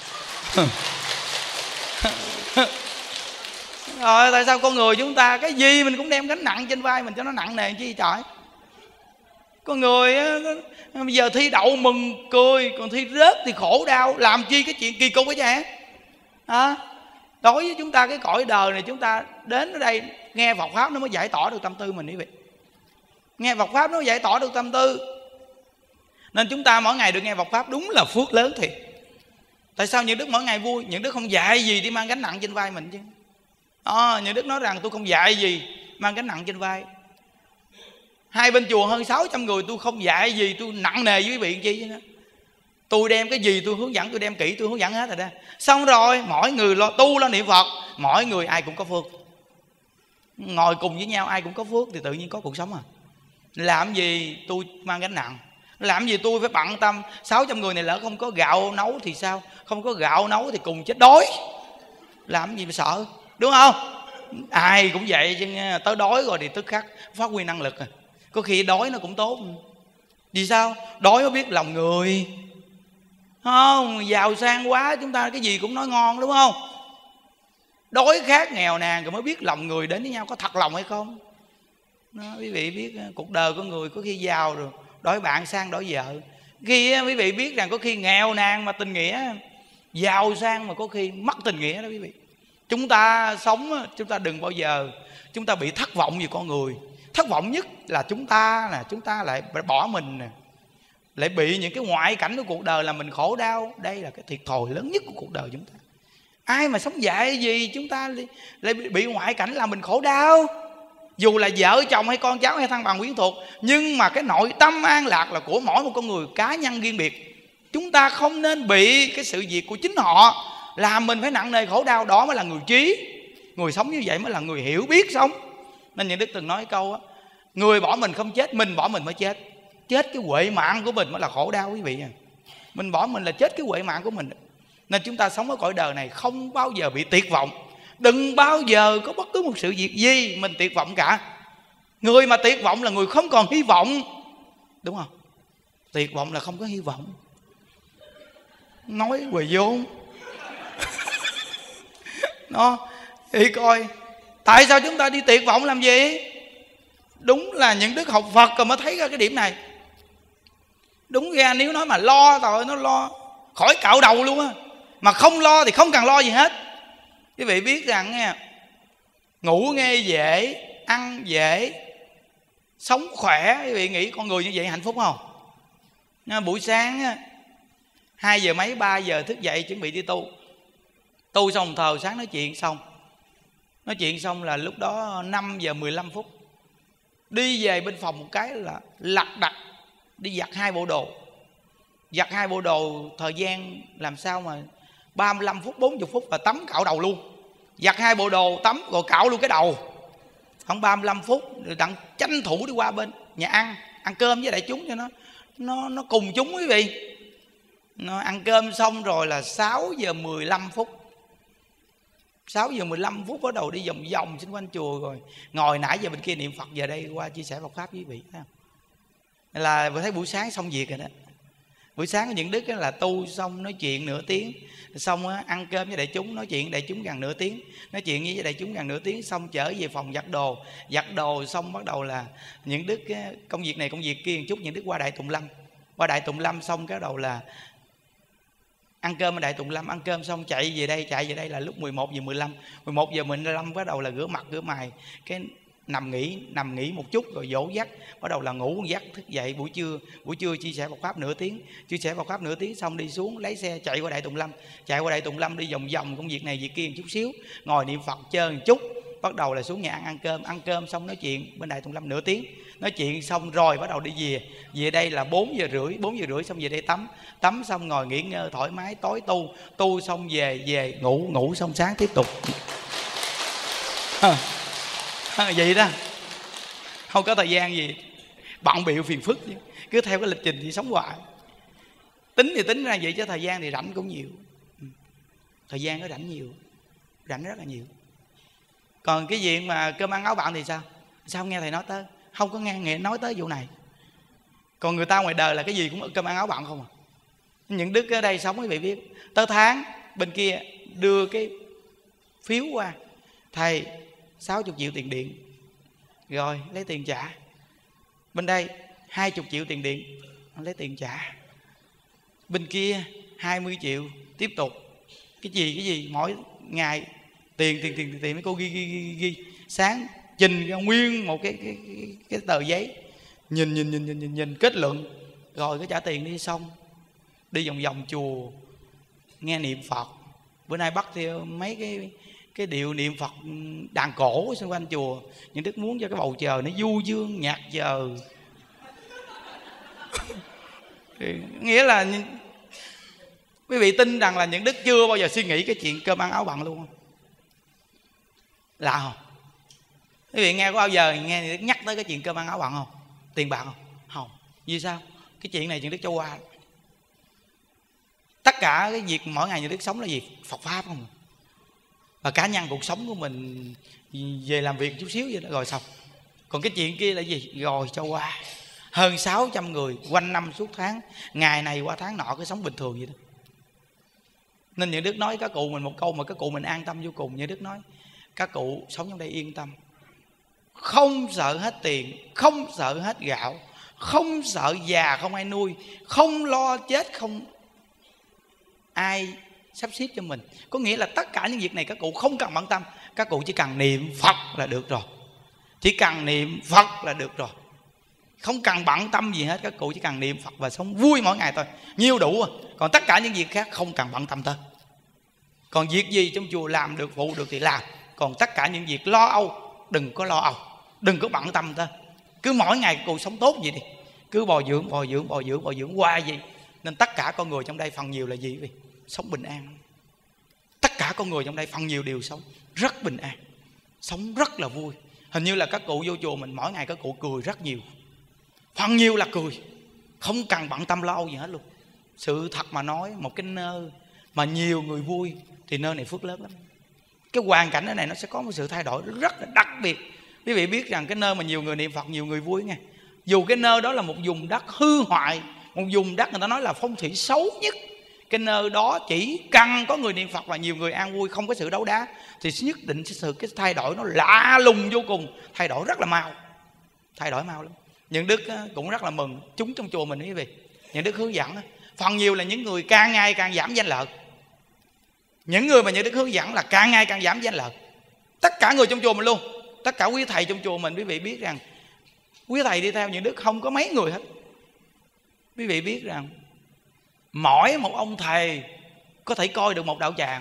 Rồi tại sao con người chúng ta cái gì mình cũng đem gánh nặng trên vai mình cho nó nặng nề chi trời. Con người á, bây giờ thi đậu mừng cười, còn thi rớt thì khổ đau. Làm chi cái chuyện kỳ cục ấy chứ à? Đối với chúng ta cái cõi đời này, chúng ta đến ở đây nghe Phật Pháp nó mới giải tỏa được tâm tư mình quý vị. Nghe Phật Pháp nó mới giải tỏa được tâm tư. Nên chúng ta mỗi ngày được nghe Phật Pháp đúng là phước lớn thiệt. Tại sao những đức mỗi ngày vui? Những đức không dạy gì đi mang gánh nặng trên vai mình chứ. À, những đức nói rằng tôi không dạy gì mang gánh nặng trên vai. Hai bên chùa hơn sáu trăm người, tôi không dạy gì tôi nặng nề với quý vị chi chứ nữa. Tôi đem cái gì tôi hướng dẫn, tôi đem kỹ tôi hướng dẫn hết rồi đó. Xong rồi mỗi người lo tu lo niệm Phật, mỗi người ai cũng có phước. Ngồi cùng với nhau ai cũng có phước thì tự nhiên có cuộc sống à. Làm gì tôi mang gánh nặng. Làm gì tôi phải bận tâm sáu trăm người này lỡ không có gạo nấu thì sao? Không có gạo nấu thì cùng chết đói. Làm gì mà sợ, đúng không? Ai cũng vậy chứ, tới đói rồi thì tức khắc phát huy năng lực. Có khi đói nó cũng tốt. Vì sao? Đói mới biết lòng người. Không, giàu sang quá chúng ta cái gì cũng nói ngon, đúng không? Đói khát nghèo nàn rồi mới biết lòng người đến với nhau có thật lòng hay không. Đó, quý vị biết cuộc đời của người có khi giàu rồi đổi bạn sang đổi vợ. Khi quý vị biết rằng có khi nghèo nàn mà tình nghĩa, giàu sang mà có khi mất tình nghĩa đó quý vị. Chúng ta sống, chúng ta đừng bao giờ chúng ta bị thất vọng về con người. Thất vọng nhất là chúng ta nè, chúng ta lại bỏ mình nè, lại bị những cái ngoại cảnh của cuộc đời làm mình khổ đau. Đây là cái thiệt thòi lớn nhất của cuộc đời chúng ta. Ai mà sống dại gì chúng ta lại bị ngoại cảnh làm mình khổ đau. Dù là vợ chồng hay con cháu hay thân bằng quyến thuộc, nhưng mà cái nội tâm an lạc là của mỗi một con người cá nhân riêng biệt. Chúng ta không nên bị cái sự việc của chính họ làm mình phải nặng nề khổ đau. Đó mới là người trí. Người sống như vậy mới là người hiểu biết sống. Nên những Đức từng nói câu á, người bỏ mình không chết, mình bỏ mình mới chết. Chết cái huệ mạng của mình mới là khổ đau quý vị. Mình bỏ mình là chết cái huệ mạng của mình. Nên chúng ta sống ở cõi đời này không bao giờ bị tuyệt vọng. Đừng bao giờ có bất cứ một sự việc gì mình tuyệt vọng cả. Người mà tuyệt vọng là người không còn hy vọng, đúng không? Tuyệt vọng là không có hy vọng. Nói quỳ vốn. Nó thì coi tại sao chúng ta đi tuyệt vọng làm gì? Đúng là những đức học Phật rồi mới thấy ra cái điểm này. Đúng ra nếu nói mà lo rồi nó lo khỏi cạo đầu luôn á. Mà không lo thì không cần lo gì hết. Quý vị biết rằng nha, ngủ nghe dễ, ăn dễ, sống khỏe. Quý vị nghĩ con người như vậy hạnh phúc không? Buổi sáng á, hai giờ mấy ba giờ thức dậy chuẩn bị đi tu. Tu xong thờ sáng nói chuyện xong. Nói chuyện xong là lúc đó năm giờ mười lăm phút. Đi về bên phòng một cái là lặt đặt đi giặt hai bộ đồ. Giặt hai bộ đồ thời gian làm sao mà ba mươi lăm phút, bốn mươi phút là tắm cạo đầu luôn. Giặt hai bộ đồ tắm rồi cạo luôn cái đầu. Khoảng ba mươi lăm phút rồi đặng tranh thủ đi qua bên nhà ăn, ăn cơm với đại chúng cho nó nó nó cùng chúng quý vị. Nó ăn cơm xong rồi là sáu giờ mười lăm phút. sáu giờ mười lăm phút bắt đầu đi vòng vòng xung quanh chùa rồi ngồi nãy giờ bên kia niệm Phật, giờ đây qua chia sẻ Phật pháp với quý vị. Là vừa thấy buổi sáng xong việc rồi đó. Buổi sáng của những đức là tu xong nói chuyện nửa tiếng, xong ăn cơm với đại chúng, nói chuyện đại chúng gần nửa tiếng, nói chuyện với đại chúng gần nửa tiếng, xong trở về phòng giặt đồ. Giặt đồ xong bắt đầu là những đức công việc này công việc kia một chút, những đức qua Đại Tùng Lâm. Qua Đại Tùng Lâm xong cái đầu là ăn cơm ở Đại Tùng Lâm, ăn cơm xong chạy về đây, chạy về đây là lúc mười một giờ mười lăm. mười một giờ mười lăm bắt đầu là rửa mặt rửa mày, cái nằm nghỉ, nằm nghỉ một chút rồi dỗ dắt, bắt đầu là ngủ dắt thức dậy. Buổi trưa, buổi trưa chia sẻ Phật pháp nửa tiếng, chia sẻ Phật pháp nửa tiếng xong đi xuống lấy xe chạy qua Đại Tùng Lâm, chạy qua Đại Tùng Lâm đi vòng vòng công việc này việc kia một chút xíu, ngồi niệm Phật chơi một chút, bắt đầu là xuống nhà ăn ăn cơm, ăn cơm xong nói chuyện bên Đại Tùng Lâm nửa tiếng, nói chuyện xong rồi bắt đầu đi về. Về đây là bốn giờ rưỡi, bốn giờ rưỡi xong về đây tắm, tắm xong ngồi nghỉ ngơi thoải mái, tối tu, tu xong về về ngủ, ngủ xong sáng tiếp tục. À, vậy đó, không có thời gian gì, bận bịu phiền phức chứ. Cứ theo cái lịch trình thì sống hoài. Tính thì tính ra vậy chứ thời gian thì rảnh cũng nhiều. Thời gian nó rảnh nhiều, rảnh rất là nhiều. Còn cái chuyện mà cơm ăn áo bận thì sao? Sao không nghe thầy nói tới? Không có nghe nghe nói tới vụ này. Còn người ta ngoài đời là cái gì cũng cơm ăn áo bận không à. Những đức ở đây sống quý vị biết, tới tháng bên kia đưa cái phiếu qua, thầy sáu mươi triệu tiền điện, rồi lấy tiền trả. Bên đây hai mươi triệu tiền điện, lấy tiền trả. Bên kia hai mươi triệu tiếp tục. Cái gì cái gì mỗi ngày tiền tiền tiền tiền mấy cô ghi ghi ghi, ghi. Sáng trình ra nguyên một cái cái, cái cái tờ giấy, nhìn nhìn nhìn nhìn nhìn, nhìn kết luận rồi cái trả tiền đi xong. Đi vòng vòng chùa nghe niệm Phật. Bữa nay bắt theo mấy cái cái điệu niệm Phật đàn cổ xung quanh chùa. Những đức muốn cho cái bầu trời nó du dương nhạc trời. Nghĩa là quý vị tin rằng là những đức chưa bao giờ suy nghĩ cái chuyện cơm ăn áo bận luôn không? Lạ không? Quý vị nghe có bao giờ nghe nhắc tới cái chuyện cơm ăn áo bận không? Tiền bạc không? Không. Vì sao? Cái chuyện này những đức cho qua. Tất cả cái việc mỗi ngày những đức sống là gì? Phật pháp không. Và cá nhân cuộc sống của mình về làm việc chút xíu vậy đó rồi xong. Còn cái chuyện kia là gì? Rồi cho qua. Hơn sáu trăm người quanh năm suốt tháng, ngày này qua tháng nọ cứ sống bình thường vậy đó. Nên những đức nói các cụ mình một câu mà các cụ mình an tâm vô cùng. Những đức nói các cụ sống trong đây yên tâm, không sợ hết tiền, không sợ hết gạo, không sợ già không ai nuôi, không lo chết không ai sắp xếp cho mình. Có nghĩa là tất cả những việc này các cụ không cần bận tâm. Các cụ chỉ cần niệm Phật là được rồi. Chỉ cần niệm Phật là được rồi. Không cần bận tâm gì hết. Các cụ chỉ cần niệm Phật và sống vui mỗi ngày thôi, nhiêu đủ à. Còn tất cả những việc khác không cần bận tâm tới. Còn việc gì trong chùa làm được, phụ được thì làm. Còn tất cả những việc lo âu đừng có lo âu, đừng có bận tâm tới. Cứ mỗi ngày các cụ sống tốt vậy đi. Cứ bồi dưỡng, bồi dưỡng, bồi dưỡng, bồi dưỡng qua gì. Nên tất cả con người trong đây phần nhiều là gì? Vì sống bình an. Tất cả con người trong đây phần nhiều đều sống rất bình an, sống rất là vui. Hình như là các cụ vô chùa mình mỗi ngày các cụ cười rất nhiều. Phần nhiều là cười, không cần bận tâm lo âu gì hết luôn. Sự thật mà nói, một cái nơi mà nhiều người vui thì nơi này phước lớn lắm. Cái hoàn cảnh ở này nó sẽ có một sự thay đổi rất là đặc biệt. Quý vị biết rằng cái nơi mà nhiều người niệm Phật, nhiều người vui nghe, dù cái nơi đó là một vùng đất hư hoại, một vùng đất người ta nói là phong thủy xấu nhất, cái nơi đó chỉ cần có người niệm Phật và nhiều người an vui, không có sự đấu đá, thì nhất định sự cái thay đổi nó lạ lùng vô cùng, thay đổi rất là mau, thay đổi mau lắm. Những đức cũng rất là mừng chúng trong chùa mình quý vị. Những đức hướng dẫn phần nhiều là những người càng ngày càng giảm danh lợi. Những người mà những đức hướng dẫn là càng ngày càng giảm danh lợi. Tất cả người trong chùa mình luôn, tất cả quý thầy trong chùa mình, quý vị biết rằng quý thầy đi theo những đức không có mấy người hết. Quý vị biết rằng mỗi một ông thầy có thể coi được một đạo tràng.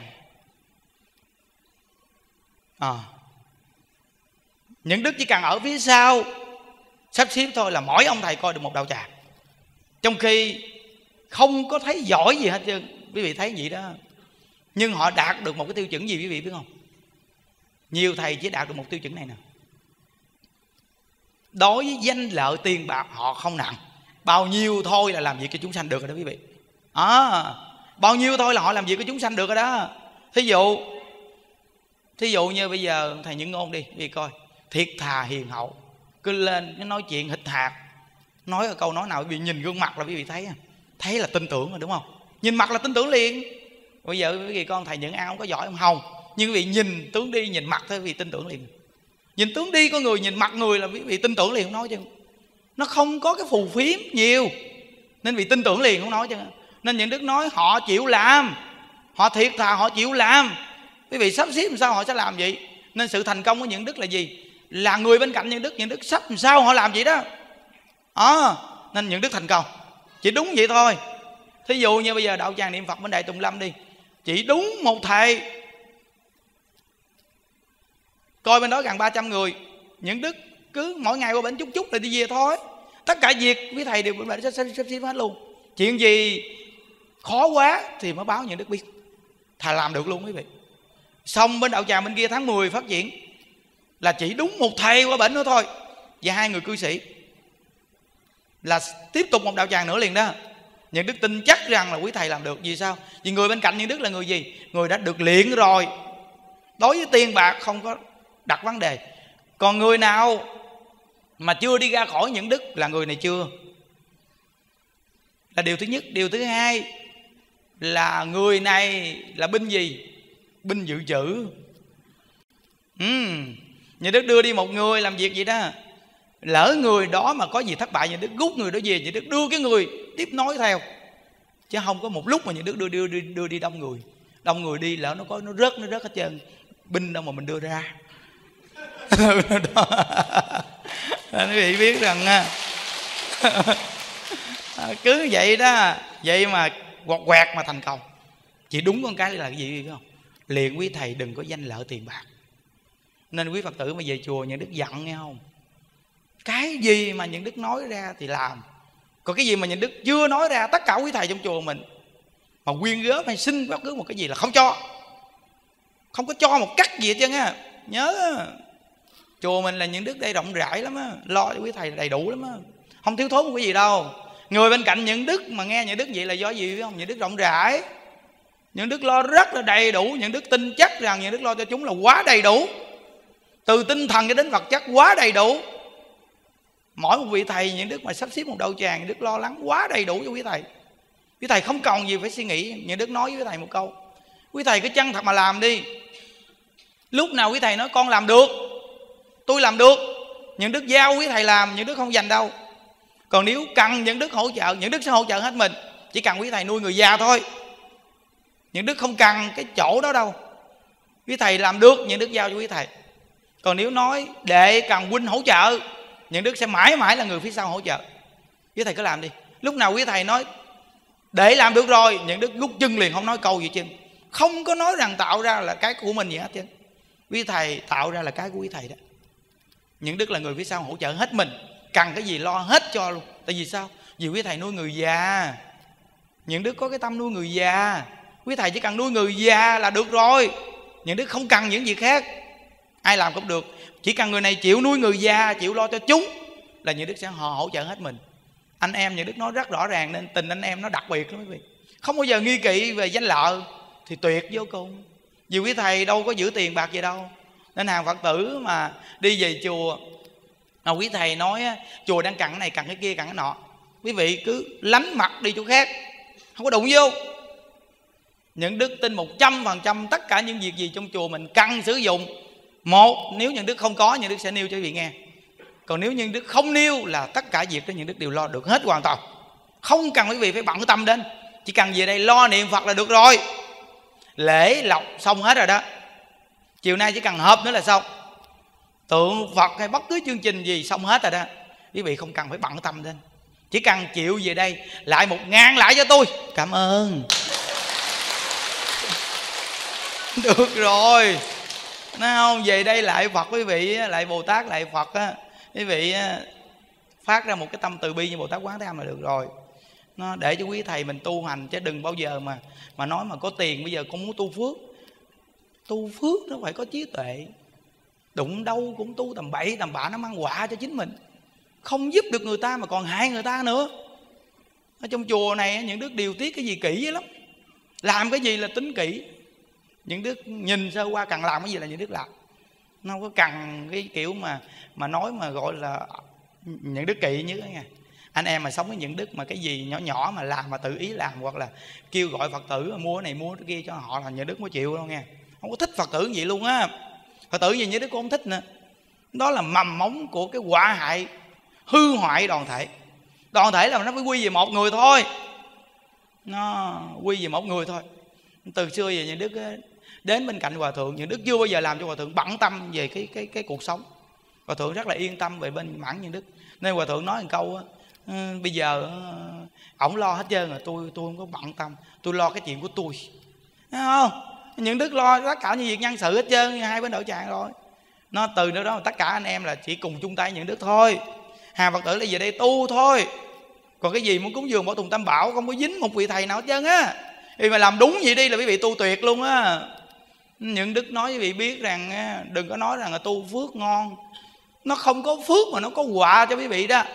à, Những đức chỉ cần ở phía sau sắp xếp thôi là mỗi ông thầy coi được một đạo tràng. Trong khi không có thấy giỏi gì hết trơn. Quý vị thấy vậy đó. Nhưng họ đạt được một cái tiêu chuẩn gì quý vị biết không? Nhiều thầy chỉ đạt được một tiêu chuẩn này nè. Đối với danh lợi tiền bạc họ không nặng. Bao nhiêu thôi là làm việc cho chúng sanh được rồi đó quý vị. à, Bao nhiêu thôi là họ làm việc cho chúng sanh được rồi đó. Thí dụ Thí dụ như bây giờ thầy Những Ngôn đi, quý vị coi, thiệt thà hiền hậu, cứ lên cái nói chuyện hịch hạt, nói câu nói nào quý vị nhìn gương mặt là quý vị thấy thấy là tin tưởng rồi đúng không? Nhìn mặt là tin tưởng liền. Bây giờ quý vị con thầy Những Ao có giỏi không? Không. Nhưng quý vị nhìn tướng đi, nhìn mặt thôi quý vị tin tưởng liền. Nhìn tướng đi có người, nhìn mặt người là quý vị tin tưởng liền, không nói chứ. Nó không có cái phù phiếm nhiều nên vị tin tưởng liền, không nói chứ. Nên những đức nói họ chịu làm, họ thiệt thà, họ chịu làm. Quý vị sắp xếp làm sao họ sẽ làm vậy. Nên sự thành công của những đức là gì? Là người bên cạnh những đức, những đức sắp làm sao họ làm vậy đó. à, Nên những đức thành công chỉ đúng vậy thôi. Thí dụ như bây giờ đạo tràng niệm Phật bên Đại Tùng Lâm đi, chỉ đúng một thầy coi bên đó gần ba trăm người, những đức cứ mỗi ngày qua bên chút chút rồi đi về thôi. Tất cả việc quý thầy đều sắp xếp hết luôn. Chuyện gì khó quá thì mới báo những đức biết, thầy làm được luôn quý vị. Xong bên đạo tràng bên kia tháng mười phát triển là chỉ đúng một thầy qua bệnh nữa thôi và hai người cư sĩ là tiếp tục một đạo tràng nữa liền đó. Những đức tin chắc rằng là quý thầy làm được. Vì sao? Vì người bên cạnh những đức là người gì? Người đã được luyện rồi, đối với tiền bạc không có đặt vấn đề. Còn người nào mà chưa đi ra khỏi những đức là người này chưa, là điều thứ nhất. Điều thứ hai là người này là binh gì? Binh dự trữ. uhm. Những đức đưa đi một người làm việc gì đó, lỡ người đó mà có gì thất bại, những đức rút người đó về, những đức đưa cái người tiếp nối theo. Chứ không có một lúc mà những đức đưa, đưa, đưa, đưa đi đông người. Đông người đi lỡ nó có nó rớt nó rớt hết trơn. Binh đâu mà mình đưa ra. Quý vị biết rằng cứ vậy đó, vậy mà quạt quẹt mà thành công. Chỉ đúng con cái là cái gì biết không? Liền quý thầy đừng có danh lợi tiền bạc. Nên quý Phật tử mà về chùa những đức giận nghe không? Cái gì mà những đức nói ra thì làm. Còn cái gì mà những đức chưa nói ra, tất cả quý thầy trong chùa mình mà quyên góp hay xin bất cứ một cái gì là không cho. Không có cho một cắt gì hết trơn á. Nhớ chùa mình là những đức đây rộng rãi lắm á, lo cho quý thầy đầy đủ lắm á, không thiếu thốn một cái gì đâu. Người bên cạnh những đức mà nghe những đức vậy là do gì biết không? Những đức rộng rãi, những đức lo rất là đầy đủ, những đức tin chắc rằng những đức lo cho chúng là quá đầy đủ, từ tinh thần cho đến vật chất quá đầy đủ. Mỗi một vị thầy những đức mà sắp xếp một đầu tràng, những đức lo lắng quá đầy đủ cho quý thầy. Quý thầy không còn gì phải suy nghĩ. Những đức nói với quý thầy một câu: quý thầy cứ chân thật mà làm đi. Lúc nào quý thầy nói con làm được, tôi làm được, những đức giao quý thầy làm, những đức không dành đâu. Còn nếu cần những đức hỗ trợ, những đức sẽ hỗ trợ hết mình. Chỉ cần quý thầy nuôi người già thôi. Những đức không cần cái chỗ đó đâu. Quý thầy làm được, những đức giao cho quý thầy. Còn nếu nói đệ cần huynh hỗ trợ, những đức sẽ mãi mãi là người phía sau hỗ trợ. Quý thầy cứ làm đi. Lúc nào quý thầy nói để làm được rồi, những đức rút chân liền, không nói câu gì chứ. Không có nói rằng tạo ra là cái của mình gì hết chứ. Quý thầy tạo ra là cái của quý thầy đó. Những đức là người phía sau hỗ trợ hết mình, cần cái gì lo hết cho luôn. Tại vì sao? Vì quý thầy nuôi người già. Những đức có cái tâm nuôi người già. Quý thầy chỉ cần nuôi người già là được rồi. Những đức không cần những gì khác. Ai làm cũng được. Chỉ cần người này chịu nuôi người già, chịu lo cho chúng là những đức sẽ họ hỗ trợ hết mình. Anh em những đức nói rất rõ ràng, nên tình anh em nó đặc biệt lắm quý vị. Không bao giờ nghi kỵ về danh lợi, thì tuyệt vô cùng. Vì quý thầy đâu có giữ tiền bạc gì đâu. Nên hàng Phật tử mà đi về chùa mà quý thầy nói chùa đang cần cái này, cần cái kia, cần cái nọ, quý vị cứ lánh mặt đi chỗ khác, không có đụng vô. Những đức tin một trăm phần trăm tất cả những việc gì trong chùa mình cần sử dụng. Một, nếu những đức không có, những đức sẽ nêu cho quý vị nghe. Còn nếu những đức không nêu là tất cả việc đó những đức đều lo được hết hoàn toàn. Không cần quý vị phải bận tâm đến. Chỉ cần về đây lo niệm Phật là được rồi. Lễ lộc xong hết rồi đó. Chiều nay chỉ cần họp nữa là xong. Tượng Phật hay bất cứ chương trình gì xong hết rồi đó. Quý vị không cần phải bận tâm đến. Chỉ cần chịu về đây lại một ngàn lại cho tôi, cảm ơn. Được rồi. Nói không? Về đây lại Phật quý vị, lại Bồ Tát, lại Phật á, quý vị phát ra một cái tâm từ bi như Bồ Tát Quán Thế Âm là được rồi. Nó để cho quý thầy mình tu hành, chứ đừng bao giờ mà mà nói mà có tiền bây giờ con muốn tu phước. Tu phước nó phải có trí tuệ. Đụng đâu cũng tu tầm bậy tầm bạ, nó mang họa cho chính mình. Không giúp được người ta mà còn hại người ta nữa. Ở trong chùa này những đức điều tiết cái gì kỹ lắm. Làm cái gì là tính kỹ. Những đức nhìn sơ qua cần làm cái gì là những đức làm. Nó không có cần cái kiểu mà mà nói mà gọi là những đức kỵ như thế nha. Anh em mà sống với những đức mà cái gì nhỏ nhỏ mà làm mà tự ý làm, hoặc là kêu gọi Phật tử mua cái này mua cái kia cho họ, là những đức không có chịu đâu nha. Không có thích Phật tử gì luôn á. Phật tử gì những đức cũng không thích nữa. Đó là mầm móng của cái họa hại, hư hoại đoàn thể. Đoàn thể là nó phải quy về một người thôi. Nó quy về một người thôi. Từ xưa về những đức đến bên cạnh hòa thượng, những đức chưa bao giờ làm cho hòa thượng bận tâm về cái cái cái cuộc sống. Hòa thượng rất là yên tâm về bên mãn những đức. Nên hòa thượng nói một câu: bây giờ ổng lo hết trơn rồi, tôi tôi không có bận tâm, tôi lo cái chuyện của tôi. Thấy không? Những đức lo tất cả những việc nhân sự hết trơn, hai bên đội tràng rồi. Nó từ đó đó tất cả anh em là chỉ cùng chung tay những đức thôi. Hàng Phật tử là về đây tu thôi. Còn cái gì muốn cúng dường Bảo Tùng Tam Bảo không có dính một vị thầy nào hết trơn á. Vì mà làm đúng vậy đi là quý vị tu tuyệt luôn á. Những đức nói quý vị biết rằng đừng có nói rằng là tu phước ngon. Nó không có phước mà nó có họa cho quý vị đó.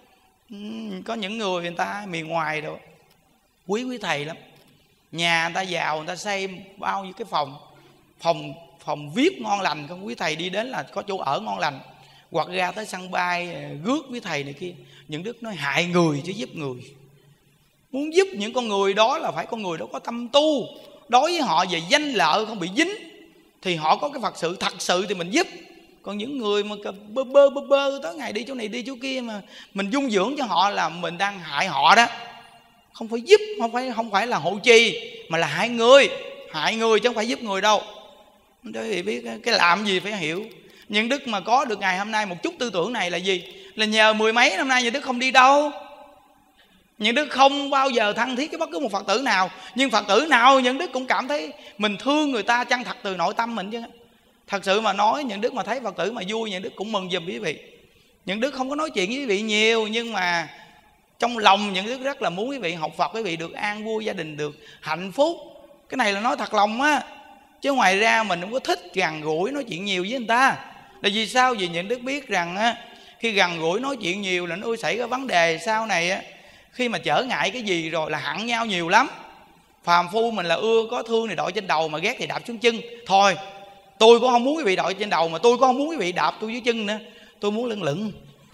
Có những người người ta miền ngoài đâu quý quý thầy lắm. Nhà người ta giàu, người ta xây bao nhiêu cái phòng Phòng phòng vi ai pi ngon lành, không quý thầy đi đến là có chỗ ở ngon lành. Hoặc ra tới sân bay rước quý thầy này kia. Những đức nói hại người chứ giúp người. Muốn giúp những con người đó là phải con người đó có tâm tu. Đối với họ về danh lợi không bị dính, thì họ có cái Phật sự thật sự thì mình giúp. Còn những người mà bơ bơ bơ bơ tới ngày đi chỗ này đi chỗ kia mà mình dung dưỡng cho họ là mình đang hại họ đó. Không phải giúp, không phải không phải là hộ trì, mà là hại người. Hại người chứ không phải giúp người đâu. Để thì biết cái làm gì phải hiểu. Những đức mà có được ngày hôm nay một chút tư tưởng này là gì? Là nhờ mười mấy năm nay những đức không đi đâu. Những đức không bao giờ thân thiết với bất cứ một Phật tử nào. Nhưng Phật tử nào những đức cũng cảm thấy mình thương người ta chân thật từ nội tâm mình chứ. Thật sự mà nói, những đức mà thấy Phật tử mà vui, những đức cũng mừng giùm quý vị. Những đức không có nói chuyện với quý vị nhiều, nhưng mà trong lòng những đức rất là muốn quý vị học Phật, quý vị được an vui, gia đình được hạnh phúc. Cái này là nói thật lòng á. Chứ ngoài ra mình không có thích gần gũi nói chuyện nhiều với người ta. Là vì sao? Vì những đức biết rằng á, khi gần gũi nói chuyện nhiều là nó xảy ra vấn đề sau này á, khi mà trở ngại cái gì rồi là hận nhau nhiều lắm. Phàm phu mình là ưa có thương thì đội trên đầu, mà ghét thì đạp xuống chân. Thôi tôi cũng không muốn quý vị đội trên đầu, mà tôi cũng không muốn quý vị đạp tôi dưới chân nữa. Tôi muốn lưng lửng.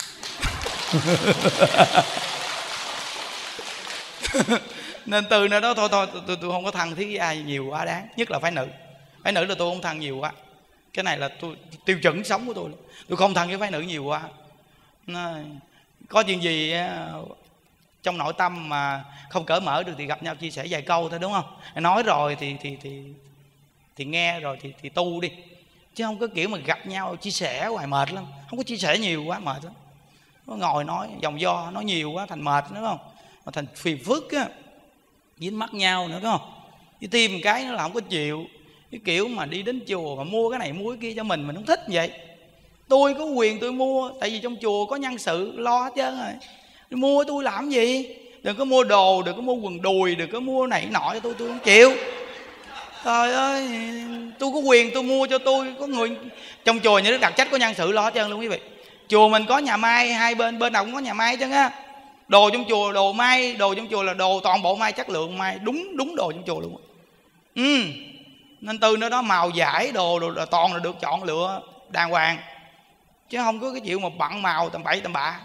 Nên từ nơi đó thôi thôi tôi, tôi không có thân thiết với ai nhiều quá đáng. Nhất là phái nữ. Phái nữ là tôi không thân nhiều quá. Cái này là tôi tiêu chuẩn sống của tôi. Tôi không thân với phái nữ nhiều quá. Nó, có chuyện gì trong nội tâm mà không cởi mở được thì gặp nhau chia sẻ vài câu thôi, đúng không? Nói rồi thì thì thì thì nghe rồi thì thì tu đi, chứ không có kiểu mà gặp nhau chia sẻ hoài mệt lắm. Không có chia sẻ nhiều quá mệt lắm. Nó ngồi nói dòng do nói nhiều quá thành mệt, đúng không? Mà thành phiền phức á, dính mắt nhau nữa, đúng không? Chứ tìm một cái nó là không có chịu. Cái kiểu mà đi đến chùa mà mua cái này mua cái kia cho mình mình không thích vậy. Tôi có quyền tôi mua, tại vì trong chùa có nhân sự lo hết trơn rồi. Mua tôi làm gì? Đừng có mua đồ, đừng có mua quần đùi, đừng có mua này nọ cho tôi, tôi không chịu. Trời ơi, tôi có quyền tôi mua cho tôi. Có người trong chùa như Đức đặc trách có nhân sự lo hết trơn luôn quý vị. Chùa mình có nhà may, hai bên bên nào cũng có nhà may hết trơn á. Đồ trong chùa đồ may, đồ trong chùa là đồ toàn bộ may, chất lượng may, đúng đúng đồ trong chùa luôn. Ừ. Nên từ nơi đó màu vải đồ, đồ, đồ toàn là được chọn lựa đàng hoàng, chứ không có cái chuyện mà bận màu tầm bậy tầm bạ.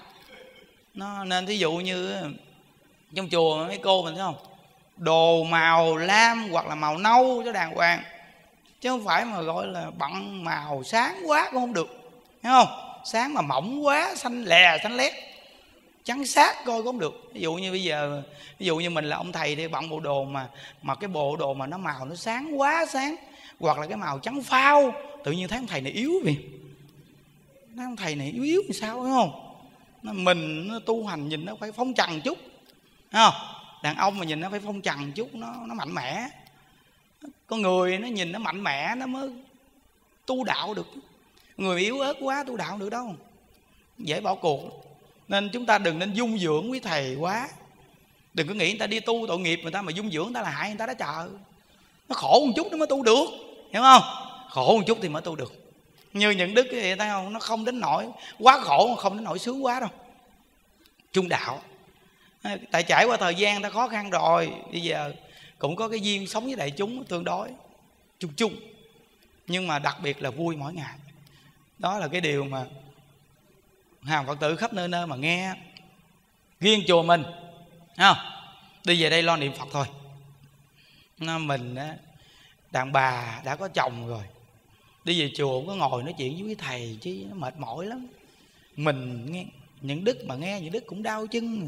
Nó nên thí dụ như trong chùa mấy cô mình thấy không, đồ màu lam hoặc là màu nâu cho đàng hoàng, chứ không phải mà gọi là bận màu sáng quá cũng không được, thấy không? Sáng mà mỏng quá, xanh lè xanh lét, trắng sát coi cũng không được. Ví dụ như bây giờ, ví dụ như mình là ông thầy thì bận bộ đồ mà mà cái bộ đồ mà nó màu nó sáng quá sáng, hoặc là cái màu trắng phao, tự nhiên thấy ông thầy này yếu vì thấy ông thầy này yếu yếu thì sao, đúng không? Mình nó tu hành nhìn nó phải phong trần chút, thấy không? Đàn ông mà nhìn nó phải phong trần chút, nó nó mạnh mẽ. Con người nó nhìn nó mạnh mẽ nó mới tu đạo được. Người yếu ớt quá tu đạo được đâu, dễ bỏ cuộc. Nên chúng ta đừng nên dung dưỡng quý thầy quá. Đừng có nghĩ người ta đi tu tội nghiệp người ta mà dung dưỡng người ta là hại người ta đó trời. Nó khổ một chút nó mới tu được, hiểu không? Khổ một chút thì mới tu được. Như những đức thì thấy không, nó không đến nỗi quá khổ, không đến nỗi sướng quá đâu. Trung đạo. Tại trải qua thời gian ta khó khăn rồi, bây giờ cũng có cái duyên sống với đại chúng tương đối chung chung, nhưng mà đặc biệt là vui mỗi ngày. Đó là cái điều mà hàng Phật tử khắp nơi nơi mà nghe. Riêng chùa mình, thấy không? Đi về đây lo niệm Phật thôi. Mình đàn bà đã có chồng rồi, đi về chùa không có ngồi nói chuyện với thầy chứ nó mệt mỏi lắm. Mình nghe những đức mà nghe những đức cũng đau chân,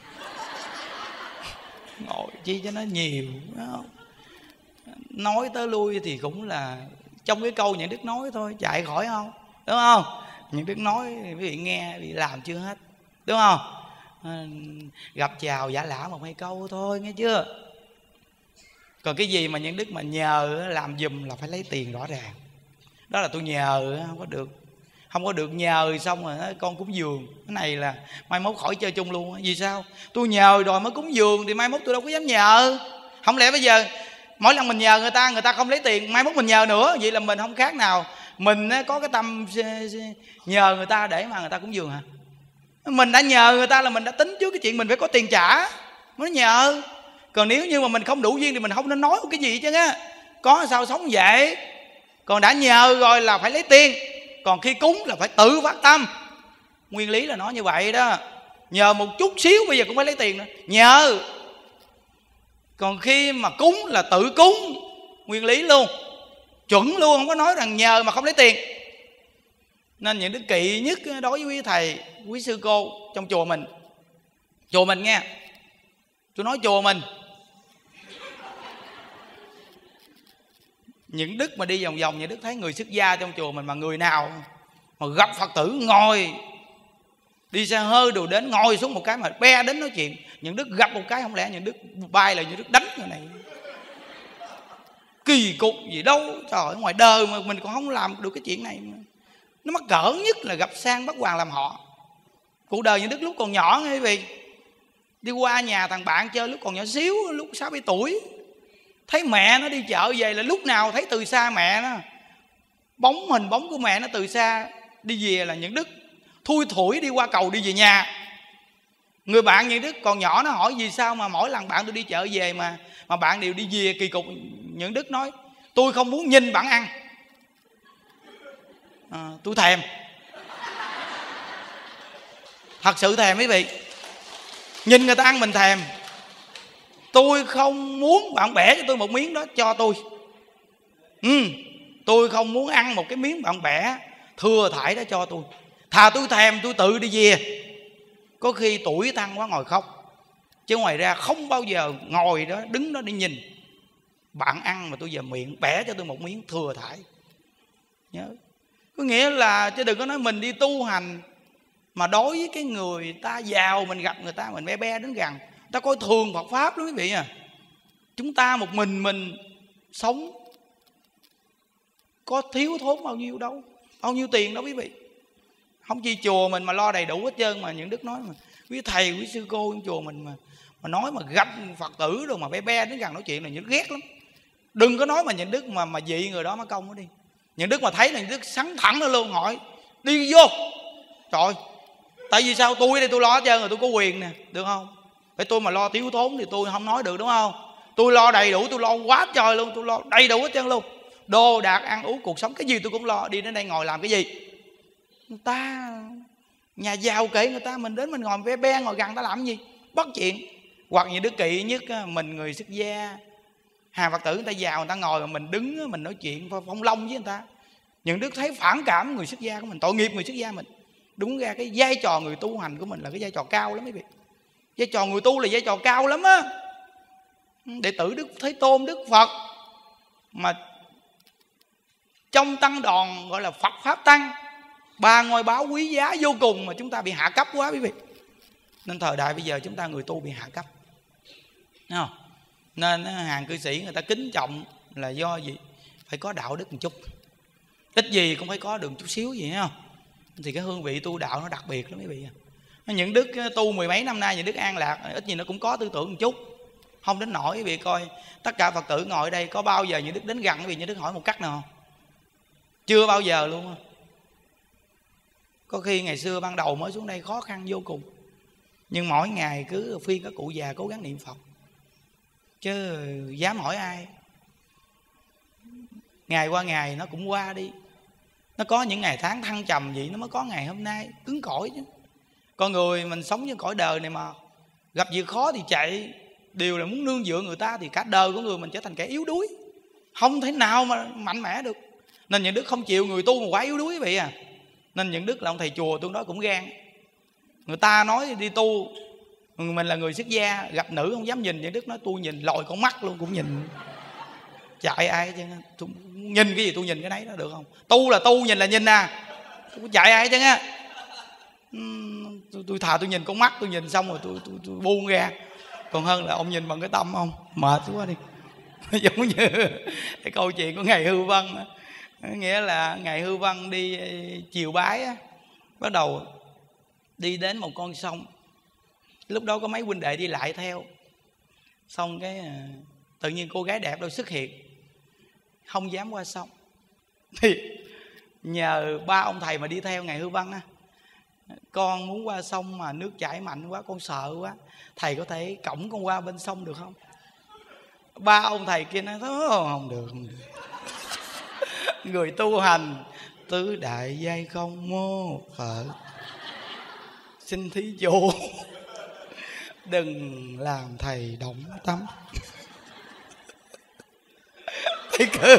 ngồi chi cho nó nhiều, đúng không? Nói tới lui thì cũng là trong cái câu những đức nói thôi, chạy khỏi không, đúng không? Những đức nói quý vị nghe, quý vị làm chưa hết, đúng không? À, gặp chào giả lả một hai câu thôi, nghe chưa? Còn cái gì mà những đức mà nhờ làm giùm là phải lấy tiền rõ ràng. Đó là tôi nhờ không có được. Không có được nhờ xong rồi nói, con cúng dường. Cái này là mai mốt khỏi chơi chung luôn. Vì sao? Tôi nhờ rồi mới cúng dường thì mai mốt tôi đâu có dám nhờ. Không lẽ bây giờ mỗi lần mình nhờ người ta, người ta không lấy tiền, mai mốt mình nhờ nữa, vậy là mình không khác nào mình có cái tâm nhờ người ta để mà người ta cúng dường hả? Mình đã nhờ người ta là mình đã tính trước cái chuyện mình phải có tiền trả mới nhờ. Còn nếu như mà mình không đủ duyên thì mình không nên nói cái gì chứ á. Có sao sống vậy. Còn đã nhờ rồi là phải lấy tiền. Còn khi cúng là phải tự phát tâm. Nguyên lý là nói như vậy đó. Nhờ một chút xíu bây giờ cũng phải lấy tiền nữa, nhờ. Còn khi mà cúng là tự cúng, nguyên lý luôn, chuẩn luôn, không có nói rằng nhờ mà không lấy tiền. Nên những đức kỵ nhất đối với quý thầy, quý sư cô trong chùa mình. Chùa mình nghe, tôi nói chùa mình. Những đức mà đi vòng vòng, những đức thấy người xuất gia trong chùa mình mà người nào mà gặp Phật tử ngồi, đi xe hơi đồ đến ngồi xuống một cái mà be đến nói chuyện, những đức gặp một cái không lẽ những đức bay là những đức đánh người này. Kỳ cục gì đâu, trời ơi, ngoài đời mà mình còn không làm được cái chuyện này. Nó mắc cỡ nhất là gặp sang bắt hoàng làm họ. Cuộc đời những đức lúc còn nhỏ nghe quý vị, đi qua nhà thằng bạn chơi lúc còn nhỏ xíu, lúc sáu bảy tuổi, thấy mẹ nó đi chợ về là lúc nào thấy từ xa mẹ nó, bóng hình bóng của mẹ nó từ xa đi về là những đức thui thủi đi qua cầu đi về nhà. Người bạn Nhuận Đức còn nhỏ nó hỏi vì sao mà mỗi lần bạn tôi đi chợ về mà mà bạn đều đi về kỳ cục. Nhuận Đức nói tôi không muốn nhìn bạn ăn, à, tôi thèm. Thật sự thèm quý vị. Nhìn người ta ăn mình thèm. Tôi không muốn bạn bẻ cho tôi một miếng đó cho tôi. Ừ, tôi không muốn ăn một cái miếng bạn bẻ thừa thải đó cho tôi. Thà tôi thèm tôi tự đi về. Có khi tuổi thân quá ngồi khóc, chứ ngoài ra không bao giờ ngồi đó đứng đó đi nhìn bạn ăn mà tôi vào miệng bẻ cho tôi một miếng thừa thải. Nhớ, có nghĩa là chứ đừng có nói mình đi tu hành mà đối với cái người ta giàu, mình gặp người ta mình be be đến gần, ta coi thường Phật pháp đó quý vị à. Chúng ta một mình mình sống có thiếu thốn bao nhiêu đâu, bao nhiêu tiền đó quý vị. Không chi chùa mình mà lo đầy đủ hết trơn. Mà những Đức nói mà quý thầy quý sư cô trong chùa mình mà mà nói mà gặp Phật tử rồi mà be be đến gần nói chuyện là những Đức ghét lắm. Đừng có nói mà những Đức mà mà dị người đó má công nó đi. Những Đức mà thấy là những Đức sắn thẳng nó luôn, hỏi đi vô. Trời, tại vì sao tôi đây tôi lo hết trơn rồi, tôi có quyền nè, được không? Phải tôi mà lo thiếu thốn thì tôi không nói được, đúng không? Tôi lo đầy đủ, tôi lo quá trời luôn, tôi lo đầy đủ hết trơn luôn. Đồ đạc ăn uống cuộc sống cái gì tôi cũng lo. Đi đến đây ngồi làm cái gì? Người ta nhà giàu kệ người ta, mình đến mình ngồi ve be ngồi gần ta làm gì? Bất chuyện. Hoặc như Đức kỵ nhất mình người xuất gia, hàng Phật tử người ta giàu người ta ngồi mà mình đứng mình nói chuyện phong long với người ta. Những Đức thấy phản cảm người xuất gia của mình, tội nghiệp người xuất gia mình. Đúng ra cái vai trò người tu hành của mình là cái vai trò cao lắm quý vị. Vai trò người tu là vai trò cao lắm á. Đệ tử Đức Thế Tôn, Đức Phật mà trong tăng đoàn gọi là Phật Pháp Tăng, ba ngôi báo quý giá vô cùng mà chúng ta bị hạ cấp quá quý vị. Nên thời đại bây giờ chúng ta người tu bị hạ cấp, thấy không? Nên hàng cư sĩ người ta kính trọng là do gì? Phải có đạo đức một chút, ít gì cũng phải có được chút xíu gì, thấy không? Thì cái hương vị tu đạo nó đặc biệt lắm quý vị. Những Đức tu mười mấy năm nay, những Đức an lạc, ít gì nó cũng có tư tưởng một chút. Không đến nổi quý vị coi tất cả Phật tử ngồi ở đây có bao giờ những Đức đến gần quý vị, những Đức hỏi một cách nào không? Chưa bao giờ luôn. Có khi ngày xưa ban đầu mới xuống đây khó khăn vô cùng, nhưng mỗi ngày cứ phiên các cụ già cố gắng niệm Phật, chứ dám hỏi ai. Ngày qua ngày nó cũng qua đi. Nó có những ngày tháng thăng trầm vậy nó mới có ngày hôm nay, cứng cỏi chứ. Con người mình sống với cõi đời này mà gặp việc khó thì chạy, điều là muốn nương dựa người ta, thì cả đời của người mình trở thành kẻ yếu đuối, không thể nào mà mạnh mẽ được. Nên những Đức không chịu người tu mà quá yếu đuối quý vị à. Nên những Đức là ông thầy chùa tôi nói cũng gan. Người ta nói đi tu, mình là người xuất gia, gặp nữ không dám nhìn. Những Đức nói tôi nhìn lòi con mắt luôn cũng nhìn. Chạy ai chứ? Tôi nhìn cái gì tôi nhìn cái đấy đó, được không? Tu là tu, nhìn là nhìn à. Tôi có chạy ai chứ á. Tôi, tôi thà tôi nhìn con mắt, tôi nhìn xong rồi tôi, tôi, tôi buông ra, còn hơn là ông nhìn bằng cái tâm không. Mệt quá đi. Giống như cái câu chuyện của Ngài Hư Vân. Nghĩa là Ngài Hư Vân đi chiều bái á, bắt đầu đi đến một con sông. Lúc đó có mấy huynh đệ đi lại theo. Xong cái tự nhiên cô gái đẹp đâu xuất hiện, không dám qua sông. Thì nhờ ba ông thầy mà đi theo Ngài Hư Vân á, con muốn qua sông mà nước chảy mạnh quá, con sợ quá, thầy có thể cõng con qua bên sông được không? Ba ông thầy kia nói không được, không được. Người tu hành tứ đại giai không mô Phật, xin thí chủ đừng làm thầy động tâm. Thì cứ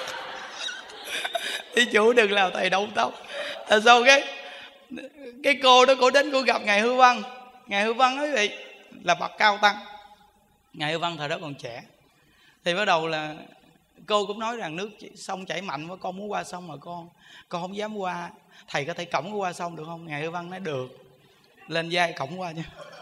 thí chủ đừng làm thầy động tâm. Là sao cái cái cô đó cô đến cô gặp Ngài Hư Vân. Ngài Hư Vân nói vậy là bậc cao tăng. Ngài Hư Vân thời đó còn trẻ. Thì bắt đầu là cô cũng nói rằng nước sông chảy mạnh quá, con muốn qua sông mà con con không dám qua, thầy có thể cõng qua sông được không? Ngài Hư Vân nói được, lên vai cõng qua nha.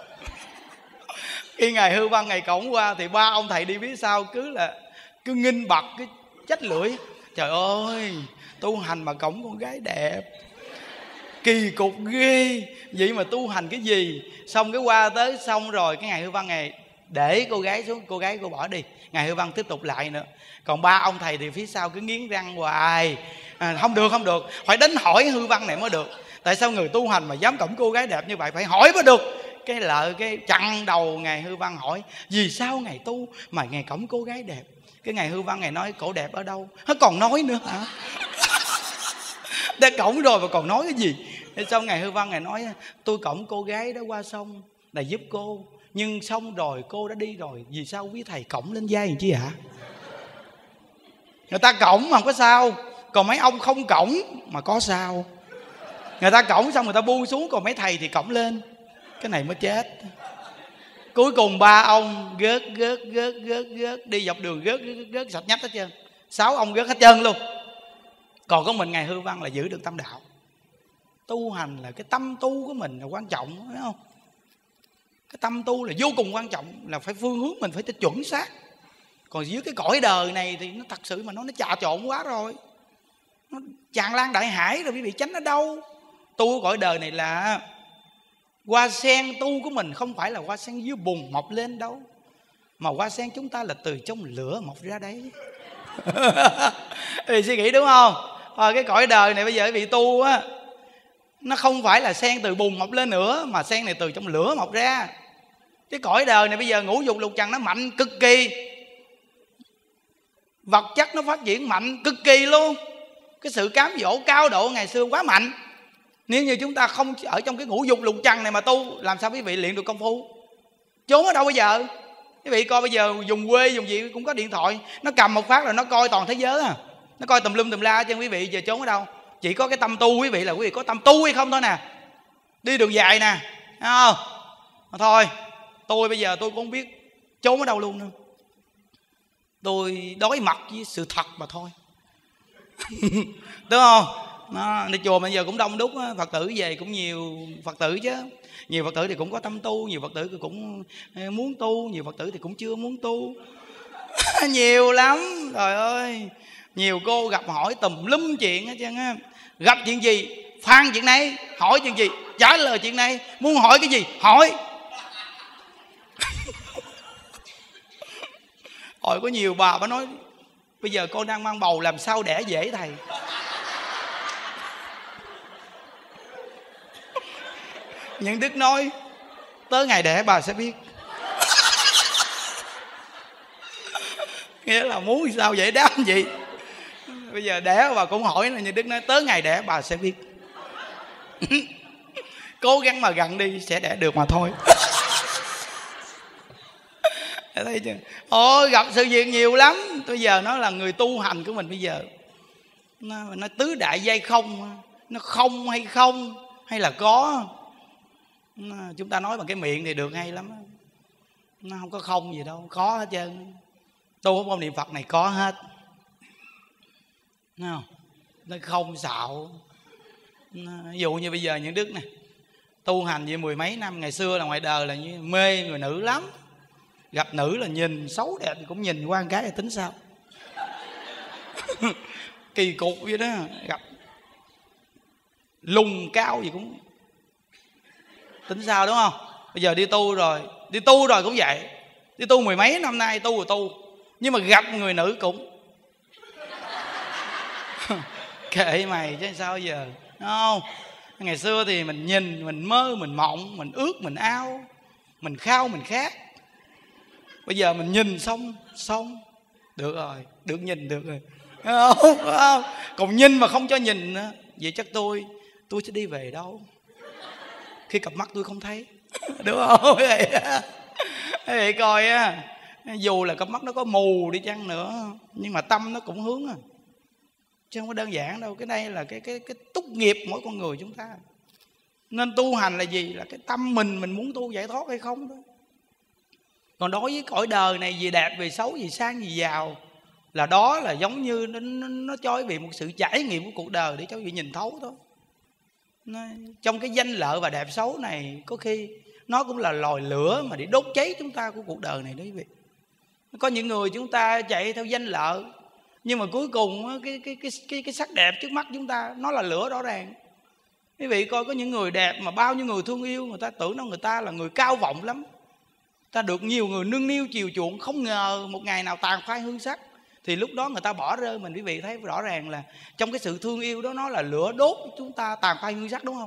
Khi Ngài Hư Vân Ngài cõng qua thì ba ông thầy đi phía sau cứ là cứ nghinh bật cái chách lưỡi. Trời ơi, tu hành mà cõng con gái đẹp, kỳ cục ghê. Vậy mà tu hành cái gì? Xong cái qua tới xong rồi cái Ngài Hư Vân Ngài để cô gái xuống, cô gái cô bỏ đi. Ngài Hư Vân tiếp tục lại nữa. Còn ba ông thầy thì phía sau cứ nghiến răng hoài, à, không được không được, phải đến hỏi Hư Vân này mới được. Tại sao người tu hành mà dám cõng cô gái đẹp như vậy? Phải hỏi mới được. Cái lợi cái chặn đầu Ngài Hư Văn hỏi: vì sao Ngài tu mà Ngài cõng cô gái đẹp? Cái Ngài Hư Văn Ngài nói: cổ đẹp ở đâu? Nó còn nói nữa hả? Đã cõng rồi mà còn nói cái gì? Thế xong Ngài Hư Văn Ngài nói: tôi cõng cô gái đó qua sông là giúp cô, nhưng xong rồi cô đã đi rồi, vì sao quý thầy cõng lên vai làm chi hả? Người ta cõng mà không có sao, còn mấy ông không cõng mà có sao. Người ta cõng xong người ta buông xuống, còn mấy thầy thì cõng lên. Cái này mới chết. Cuối cùng ba ông gớt gớt gớt gớt gớt đi dọc đường gớt gớt gớt sạch nhách hết trơn. Sáu ông gớt hết trơn luôn. Còn có mình Ngài Hư Văn là giữ được tâm đạo. Tu hành là cái tâm tu của mình là quan trọng, phải không? Cái tâm tu là vô cùng quan trọng, là phải phương hướng mình phải chuẩn xác. Còn dưới cái cõi đời này thì nó thật sự mà nó nó trà trộn quá rồi, nó tràn lan đại hải rồi, quý vị tránh ở đâu? Tu cõi đời này là hoa sen tu của mình không phải là hoa sen dưới bùn mọc lên đâu, mà hoa sen chúng ta là từ trong lửa mọc ra đấy. Thì suy nghĩ đúng không? À, cái cõi đời này bây giờ bị tu á, nó không phải là sen từ bùn mọc lên nữa, mà sen này từ trong lửa mọc ra. Cái cõi đời này bây giờ ngũ dục lục trần nó mạnh cực kỳ, vật chất nó phát triển mạnh cực kỳ luôn. Cái sự cám dỗ cao độ ngày xưa quá mạnh. Nếu như chúng ta không ở trong cái ngũ dục lục trần này mà tu, làm sao quý vị luyện được công phu? Trốn ở đâu bây giờ? Quý vị coi bây giờ dùng quê dùng gì cũng có điện thoại, nó cầm một phát là nó coi toàn thế giới à. Nó coi tùm lum tùm la chứ quý vị giờ trốn ở đâu? Chỉ có cái tâm tu quý vị là quý vị có tâm tu hay không thôi nè. Đi đường dài nè, thấy không? Thôi, tôi bây giờ tôi cũng không biết trốn ở đâu luôn nữa. Tôi đối mặt với sự thật mà thôi. Đúng không? Nó, đi chùa bây giờ cũng đông đúc, Phật tử về cũng nhiều Phật tử chứ. Nhiều Phật tử thì cũng có tâm tu, nhiều Phật tử thì cũng muốn tu, nhiều Phật tử thì cũng chưa muốn tu. Nhiều lắm, trời ơi. Nhiều cô gặp hỏi tùm lum chuyện hết trơn á. Gặp chuyện gì phàn chuyện này, hỏi chuyện gì trả lời chuyện này, muốn hỏi cái gì hỏi. Hồi có nhiều bà bà nói: bây giờ con đang mang bầu làm sao đẻ dễ thầy? Những Đức nói: tới ngày đẻ bà sẽ biết. Nghĩa là muốn sao vậy đáp gì. Bây giờ đẻ bà cũng hỏi là Những Đức nói: tới ngày đẻ bà sẽ biết. Cố gắng mà gần đi sẽ đẻ được mà thôi. Thấy chưa? Ôi, gặp sự việc nhiều lắm. Bây giờ nó là người tu hành của mình bây giờ, nó, nó tứ đại giai không. Nó không hay không hay là có. Nó, chúng ta nói bằng cái miệng thì được hay lắm. Nó không có không gì đâu, có hết trơn. Tu không niệm Phật này có hết. Nó không, nó không xạo. Nó, ví dụ như bây giờ Những Đức này tu hành như mười mấy năm, ngày xưa là ngoài đời là như mê người nữ lắm. Gặp nữ là nhìn xấu đẹp thì cũng nhìn qua một cái là tính sao. Kỳ cục vậy đó. Gặp lùng cao gì cũng tính sao, đúng không? Bây giờ đi tu rồi, đi tu rồi cũng vậy. Đi tu mười mấy năm nay tu rồi tu, nhưng mà gặp người nữ cũng kệ mày chứ sao giờ, đúng không? Ngày xưa thì mình nhìn, mình mơ, mình mộng, mình ước, mình ao, mình khao, mình khát. Bây giờ mình nhìn xong, xong được rồi, được nhìn được rồi, không, không? Còn nhìn mà không cho nhìn nữa, vậy chắc tôi tôi sẽ đi về đâu khi cặp mắt tôi không thấy. Đúng không? Quý vị coi á, dù là cặp mắt nó có mù đi chăng nữa, nhưng mà tâm nó cũng hướng à, chứ không có đơn giản đâu. Cái đây là cái cái cái túc nghiệp mỗi con người chúng ta. Nên tu hành là gì? Là cái tâm mình mình muốn tu giải thoát hay không thôi. Còn đối với cõi đời này, gì đẹp, gì xấu, gì sang, gì giàu, là đó là giống như nó, nó, nó cho quý vị một sự trải nghiệm của cuộc đời để cho quý vị nhìn thấu thôi. Nó, trong cái danh lợi và đẹp xấu này, có khi nó cũng là lòi lửa mà để đốt cháy chúng ta của cuộc đời này đó quý vị. Có những người chúng ta chạy theo danh lợi, nhưng mà cuối cùng cái, cái, cái, cái, cái sắc đẹp trước mắt chúng ta nó là lửa rõ ràng. Quý vị coi có những người đẹp mà bao nhiêu người thương yêu, người ta tưởng đâu người ta là người cao vọng lắm, ta được nhiều người nương niu chiều chuộng, không ngờ một ngày nào tàn phai hương sắc, thì lúc đó người ta bỏ rơi mình. Quý vị thấy rõ ràng là trong cái sự thương yêu đó, nó là lửa đốt chúng ta tàn phai hương sắc, đúng không?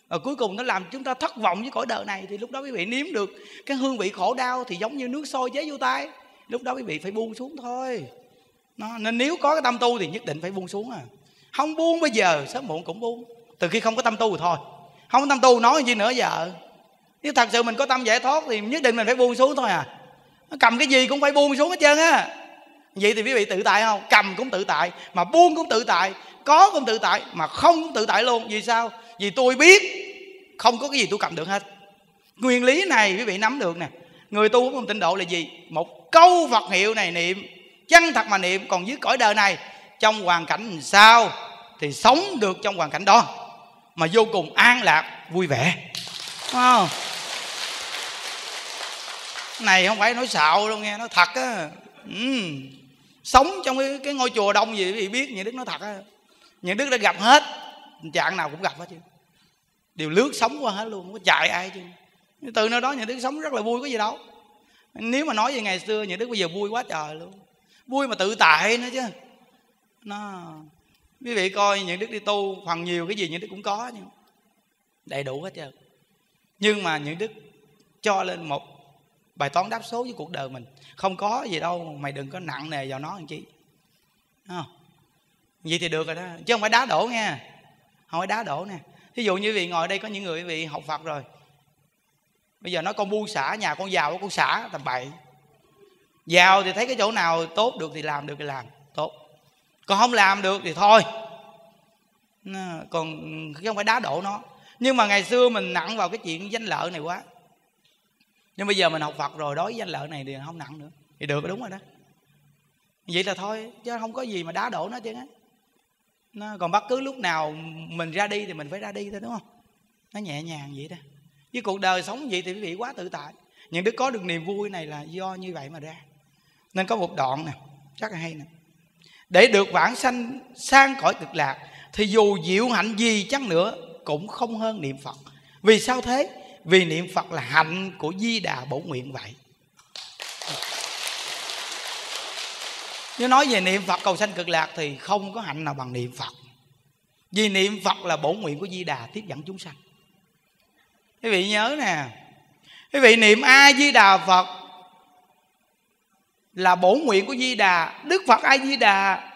Rồi cuối cùng nó làm chúng ta thất vọng với cõi đời này. Thì lúc đó quý vị nếm được cái hương vị khổ đau thì giống như nước sôi chế vô tay. Lúc đó quý vị phải buông xuống thôi. Nó, nên nếu có cái tâm tu thì nhất định phải buông xuống à. Không buông bây giờ sớm muộn cũng buông. Từ khi không có tâm tu rồi thôi. Không có tâm tu nói gì nữa giờ. Nếu thật sự mình có tâm giải thoát thì nhất định mình phải buông xuống thôi à. Nó cầm cái gì cũng phải buông xuống hết trơn á. Vậy thì quý vị tự tại không? Cầm cũng tự tại, mà buông cũng tự tại, có cũng tự tại, mà không cũng tự tại luôn. Vì sao? Vì tôi biết không có cái gì tôi cầm được hết. Nguyên lý này quý vị nắm được nè. Người tu của Tịnh Độ là gì? Một câu Phật hiệu này niệm, chân thật mà niệm. Còn dưới cõi đời này, trong hoàn cảnh sao thì sống được trong hoàn cảnh đó, mà vô cùng an lạc, vui vẻ. Đúng không? Này không phải nói xạo đâu nghe, nó thật á. Ừ. Sống trong cái, cái ngôi chùa đông gì quý vị biết, những Đức nói thật á. Những Đức đã gặp hết, tình trạng nào cũng gặp hết chứ. Đều lướt sống qua hết luôn, không có chạy ai chứ. Từ nơi đó những Đức sống rất là vui, có gì đâu. Nếu mà nói về ngày xưa, những Đức bây giờ vui quá trời luôn. Vui mà tự tại nữa chứ. Nó... Quý vị coi những Đức đi tu, phần nhiều cái gì những Đức cũng có nhưng đầy đủ hết trơn. Nhưng mà những Đức cho lên một bài toán đáp số với cuộc đời mình. Không có gì đâu, mày đừng có nặng nề vào nó làm chi. Đúng không? Vậy thì được rồi đó, chứ không phải đá đổ nha. Không phải đá đổ nè. Thí dụ như quý vị ngồi đây có những người quý vị học Phật rồi, bây giờ nói con buông xả, nhà con giàu con xả tầm bậy. Giàu thì thấy cái chỗ nào tốt được thì làm được thì làm tốt, còn không làm được thì thôi. Còn không phải đá đổ nó. Nhưng mà ngày xưa mình nặng vào cái chuyện danh lợi này quá. Nhưng bây giờ mình học Phật rồi, đối với danh lợi này thì không nặng nữa. Thì được, đúng rồi đó. Vậy là thôi, chứ không có gì mà đá đổ nó chứ á. Nó còn bất cứ lúc nào mình ra đi thì mình phải ra đi thôi, đúng không? Nó nhẹ nhàng vậy đó. Với cuộc đời sống vậy thì quý vị quá tự tại. Những Đức có được niềm vui này là do như vậy mà ra. Nên có một đoạn nè, rất là hay nè. Để được vãng sanh sang cõi cực lạc thì dù diệu hạnh gì chăng nữa cũng không hơn niệm Phật. Vì sao thế? Vì niệm Phật là hạnh của Di Đà Bổn Nguyện vậy. Nếu nói về niệm Phật cầu sanh cực lạc thì không có hạnh nào bằng niệm Phật. Vì niệm Phật là bổn nguyện của Di Đà tiếp dẫn chúng sanh. Quý vị nhớ nè, quý vị niệm A Di Đà Phật là bổn nguyện của Di Đà. Đức Phật A Di Đà,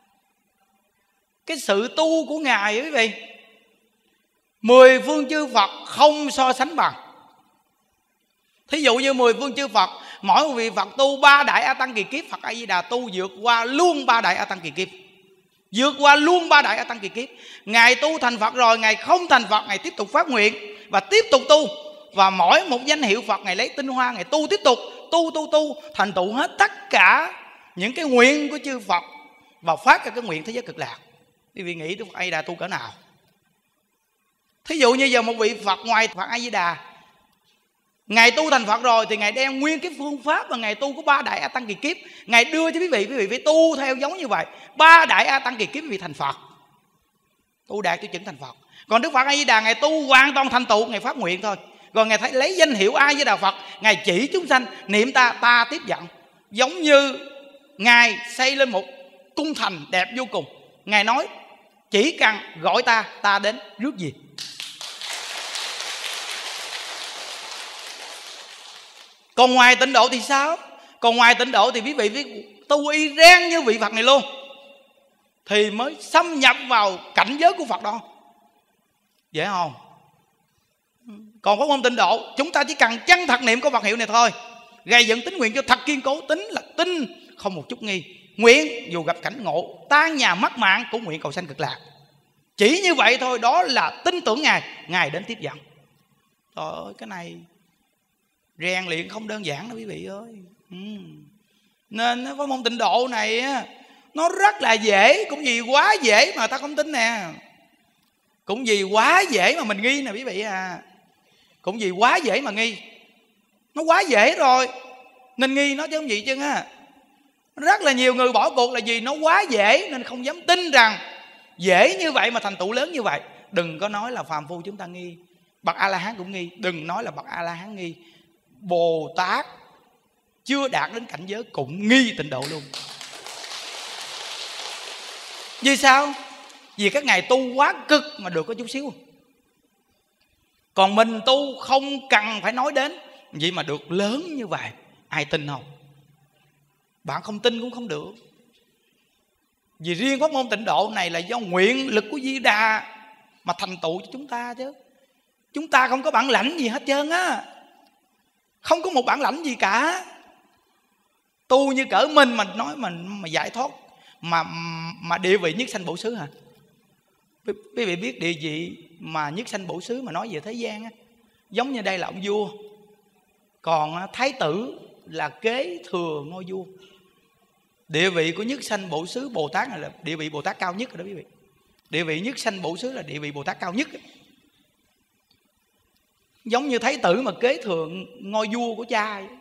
cái sự tu của Ngài quý vị, mười phương chư Phật không so sánh bằng. Thí dụ như mười phương chư Phật, mỗi một vị Phật tu ba đại A Tăng kỳ kiếp, Phật A Di Đà tu vượt qua luôn ba đại A Tăng kỳ kiếp. Vượt qua luôn ba đại A Tăng kỳ kiếp. Ngài tu thành Phật rồi, Ngài không thành Phật, Ngài tiếp tục phát nguyện và tiếp tục tu. Và mỗi một danh hiệu Phật Ngài lấy tinh hoa, Ngài tu tiếp tục, tu tu tu, thành tựu hết tất cả những cái nguyện của chư Phật và phát ra cái nguyện thế giới cực lạc. Quý vị nghĩ Đức Phật A Di Đà tu cỡ nào? Thí dụ như giờ một vị Phật ngoài Phật A Di Đà, Ngài tu thành Phật rồi thì Ngài đem nguyên cái phương pháp mà Ngài tu của ba đại A Tăng kỳ kiếp, Ngài đưa cho quý vị, quý vị phải tu theo giống như vậy. Ba đại A Tăng kỳ kiếp quý vị thành Phật, tu đạt tiêu chuẩn thành Phật. Còn Đức Phật A Di Đà Ngài tu hoàn toàn thành tựu, Ngài phát nguyện thôi. Rồi Ngài thấy lấy danh hiệu A Di Đà Phật, Ngài chỉ chúng sanh niệm ta, ta tiếp dẫn. Giống như Ngài xây lên một cung thành đẹp vô cùng. Ngài nói chỉ cần gọi ta, ta đến rước gì. Còn ngoài Tịnh Độ thì sao? Còn ngoài Tịnh Độ thì quý vị phải tu y rang như vị Phật này luôn thì mới xâm nhập vào cảnh giới của Phật đó. Dễ không? Còn pháp môn Tịnh Độ, chúng ta chỉ cần chân thật niệm có Phật hiệu này thôi, gây dựng tín nguyện cho thật kiên cố. Tính là tin không một chút nghi. Nguyện dù gặp cảnh ngộ tan nhà mất mạng cũng nguyện cầu sanh cực lạc. Chỉ như vậy thôi, đó là tin tưởng Ngài, Ngài đến tiếp dẫn. Trời ơi, cái này rèn luyện không đơn giản đâu quý vị ơi. ừ. Nên pháp môn Tịnh Độ này nó rất là dễ. Cũng vì quá dễ mà ta không tin nè. Cũng vì quá dễ mà mình nghi nè quý vị à. Cũng vì quá dễ mà nghi. Nó quá dễ rồi nên nghi nó chứ không gì chứ á. Rất là nhiều người bỏ cuộc là vì nó quá dễ nên không dám tin rằng dễ như vậy mà thành tựu lớn như vậy. Đừng có nói là phàm phu chúng ta nghi, bậc A-la-hán cũng nghi. Đừng nói là bậc A-la-hán nghi, Bồ Tát chưa đạt đến cảnh giới cũng nghi Tịnh Độ luôn. Vì sao? Vì các ngài tu quá cực mà được có chút xíu. Còn mình tu không cần phải nói đến, vậy mà được lớn như vậy. Ai tin không? Bạn không tin cũng không được. Vì riêng pháp môn Tịnh Độ này là do nguyện lực của Di Đà mà thành tựu cho chúng ta chứ. Chúng ta không có bản lãnh gì hết trơn á. Không có một bản lãnh gì cả. Tu như cỡ mình mà nói mình mà giải thoát Mà mà địa vị nhất sanh bổ xứ hả? Quý vị biết địa vị mà nhất sanh bổ xứ mà nói về thế gian á, giống như đây là ông vua, còn thái tử là kế thừa ngôi vua. Địa vị của nhất sanh bổ xứ Bồ Tát này là địa vị Bồ Tát cao nhất rồi đó quý vị. Địa vị nhất sanh bổ xứ là địa vị Bồ Tát cao nhất. Giống như thái tử mà kế thừa ngôi vua của cha ấy.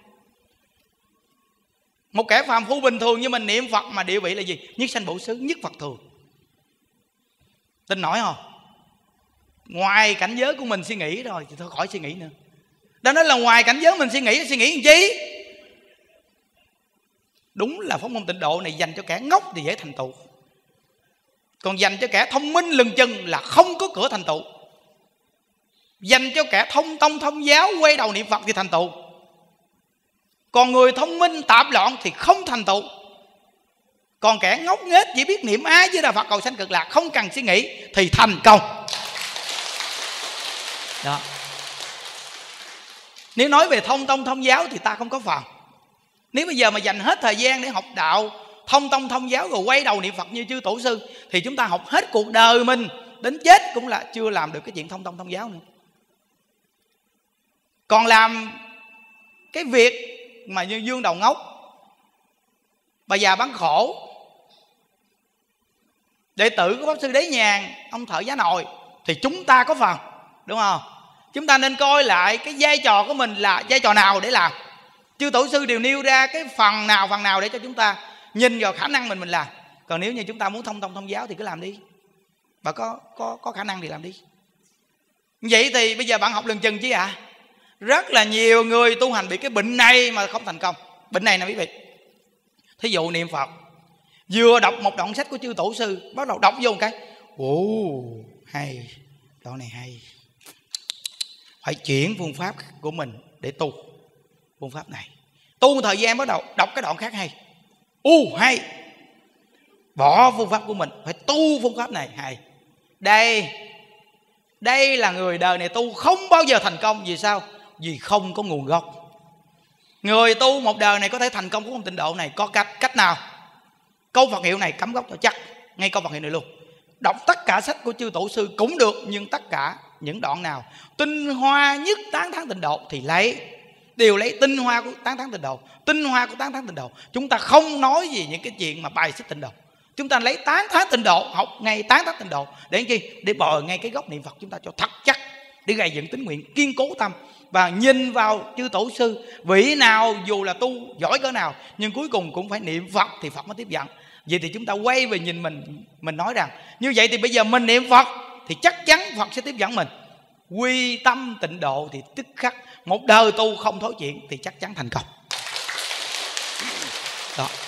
Một kẻ phàm phu bình thường như mình niệm Phật mà địa vị là gì? Nhất sanh bổ xứ, nhất Phật thường. Tin nổi không? Ngoài cảnh giới của mình suy nghĩ rồi thì thôi khỏi suy nghĩ nữa. Đó nói là ngoài cảnh giới mình suy nghĩ, suy nghĩ làm chi? Đúng là pháp môn Tịnh Độ này dành cho kẻ ngốc thì dễ thành tựu, còn dành cho kẻ thông minh lừng chừng là không có cửa thành tựu. Dành cho kẻ thông tông thông giáo quay đầu niệm Phật thì thành tựu, còn người thông minh tạp loạn thì không thành tựu. Còn kẻ ngốc nghếch chỉ biết niệm A Di Đà Phật cầu sanh cực lạc, không cần suy nghĩ thì thành công. Đó. Nếu nói về thông tông thông giáo thì ta không có phần. Nếu bây giờ mà dành hết thời gian để học đạo thông tông thông giáo rồi quay đầu niệm Phật như chư tổ sư thì chúng ta học hết cuộc đời mình, đến chết cũng là chưa làm được cái chuyện thông tông thông giáo nữa. Còn làm cái việc mà như Dương Đầu Ngốc, bà già bán khổ, đệ tử của Pháp Sư Đế Nhàn, ông thợ giá nồi, thì chúng ta có phần, đúng không? Chúng ta nên coi lại cái vai trò của mình là vai trò nào để làm. Chư tổ sư đều nêu ra cái phần nào phần nào để cho chúng ta nhìn vào khả năng mình mình làm. Còn nếu như chúng ta muốn thông tông thông giáo thì cứ làm đi, và có có có khả năng thì làm đi. Vậy thì bây giờ bạn học lừng chừng chứ ạ? À? Rất là nhiều người tu hành bị cái bệnh này mà không thành công. Bệnh này nè quý vị. Thí dụ niệm Phật, vừa đọc một đoạn sách của chư tổ sư, bắt đầu đọc vô một cái, ồ hay, đoạn này hay, phải chuyển phương pháp của mình để tu phương pháp này. Tu một thời gian bắt đầu đọc cái đoạn khác hay, u hay, bỏ phương pháp của mình, phải tu phương pháp này hay. Đây Đây là người đời này tu không bao giờ thành công. Vì sao? Vì không có nguồn gốc. Người tu một đời này có thể thành công của môn Tịnh Độ này có cách cách nào? Câu Phật hiệu này cắm gốc cho chắc, ngay câu Phật hiệu này luôn. Đọc tất cả sách của chư tổ sư cũng được, nhưng tất cả những đoạn nào tinh hoa nhất tán thán Tịnh Độ thì lấy, đều lấy tinh hoa của tán thán Tịnh Độ. Tinh hoa của tán thán Tịnh Độ. Chúng ta không nói gì những cái chuyện mà bài xích Tịnh Độ. Chúng ta lấy tán thán Tịnh Độ, học ngay tán thán Tịnh Độ để chi? Để bồi ngay cái gốc niệm Phật chúng ta cho thật chắc, để gây dựng tín nguyện, kiên cố tâm. Và nhìn vào chư tổ sư, vị nào dù là tu giỏi cỡ nào nhưng cuối cùng cũng phải niệm Phật thì Phật mới tiếp nhận. Vậy thì chúng ta quay về nhìn mình, mình nói rằng như vậy thì bây giờ mình niệm Phật thì chắc chắn Phật sẽ tiếp dẫn mình. Quy tâm Tịnh Độ thì tức khắc một đời tu không thối chuyện thì chắc chắn thành công. Đó.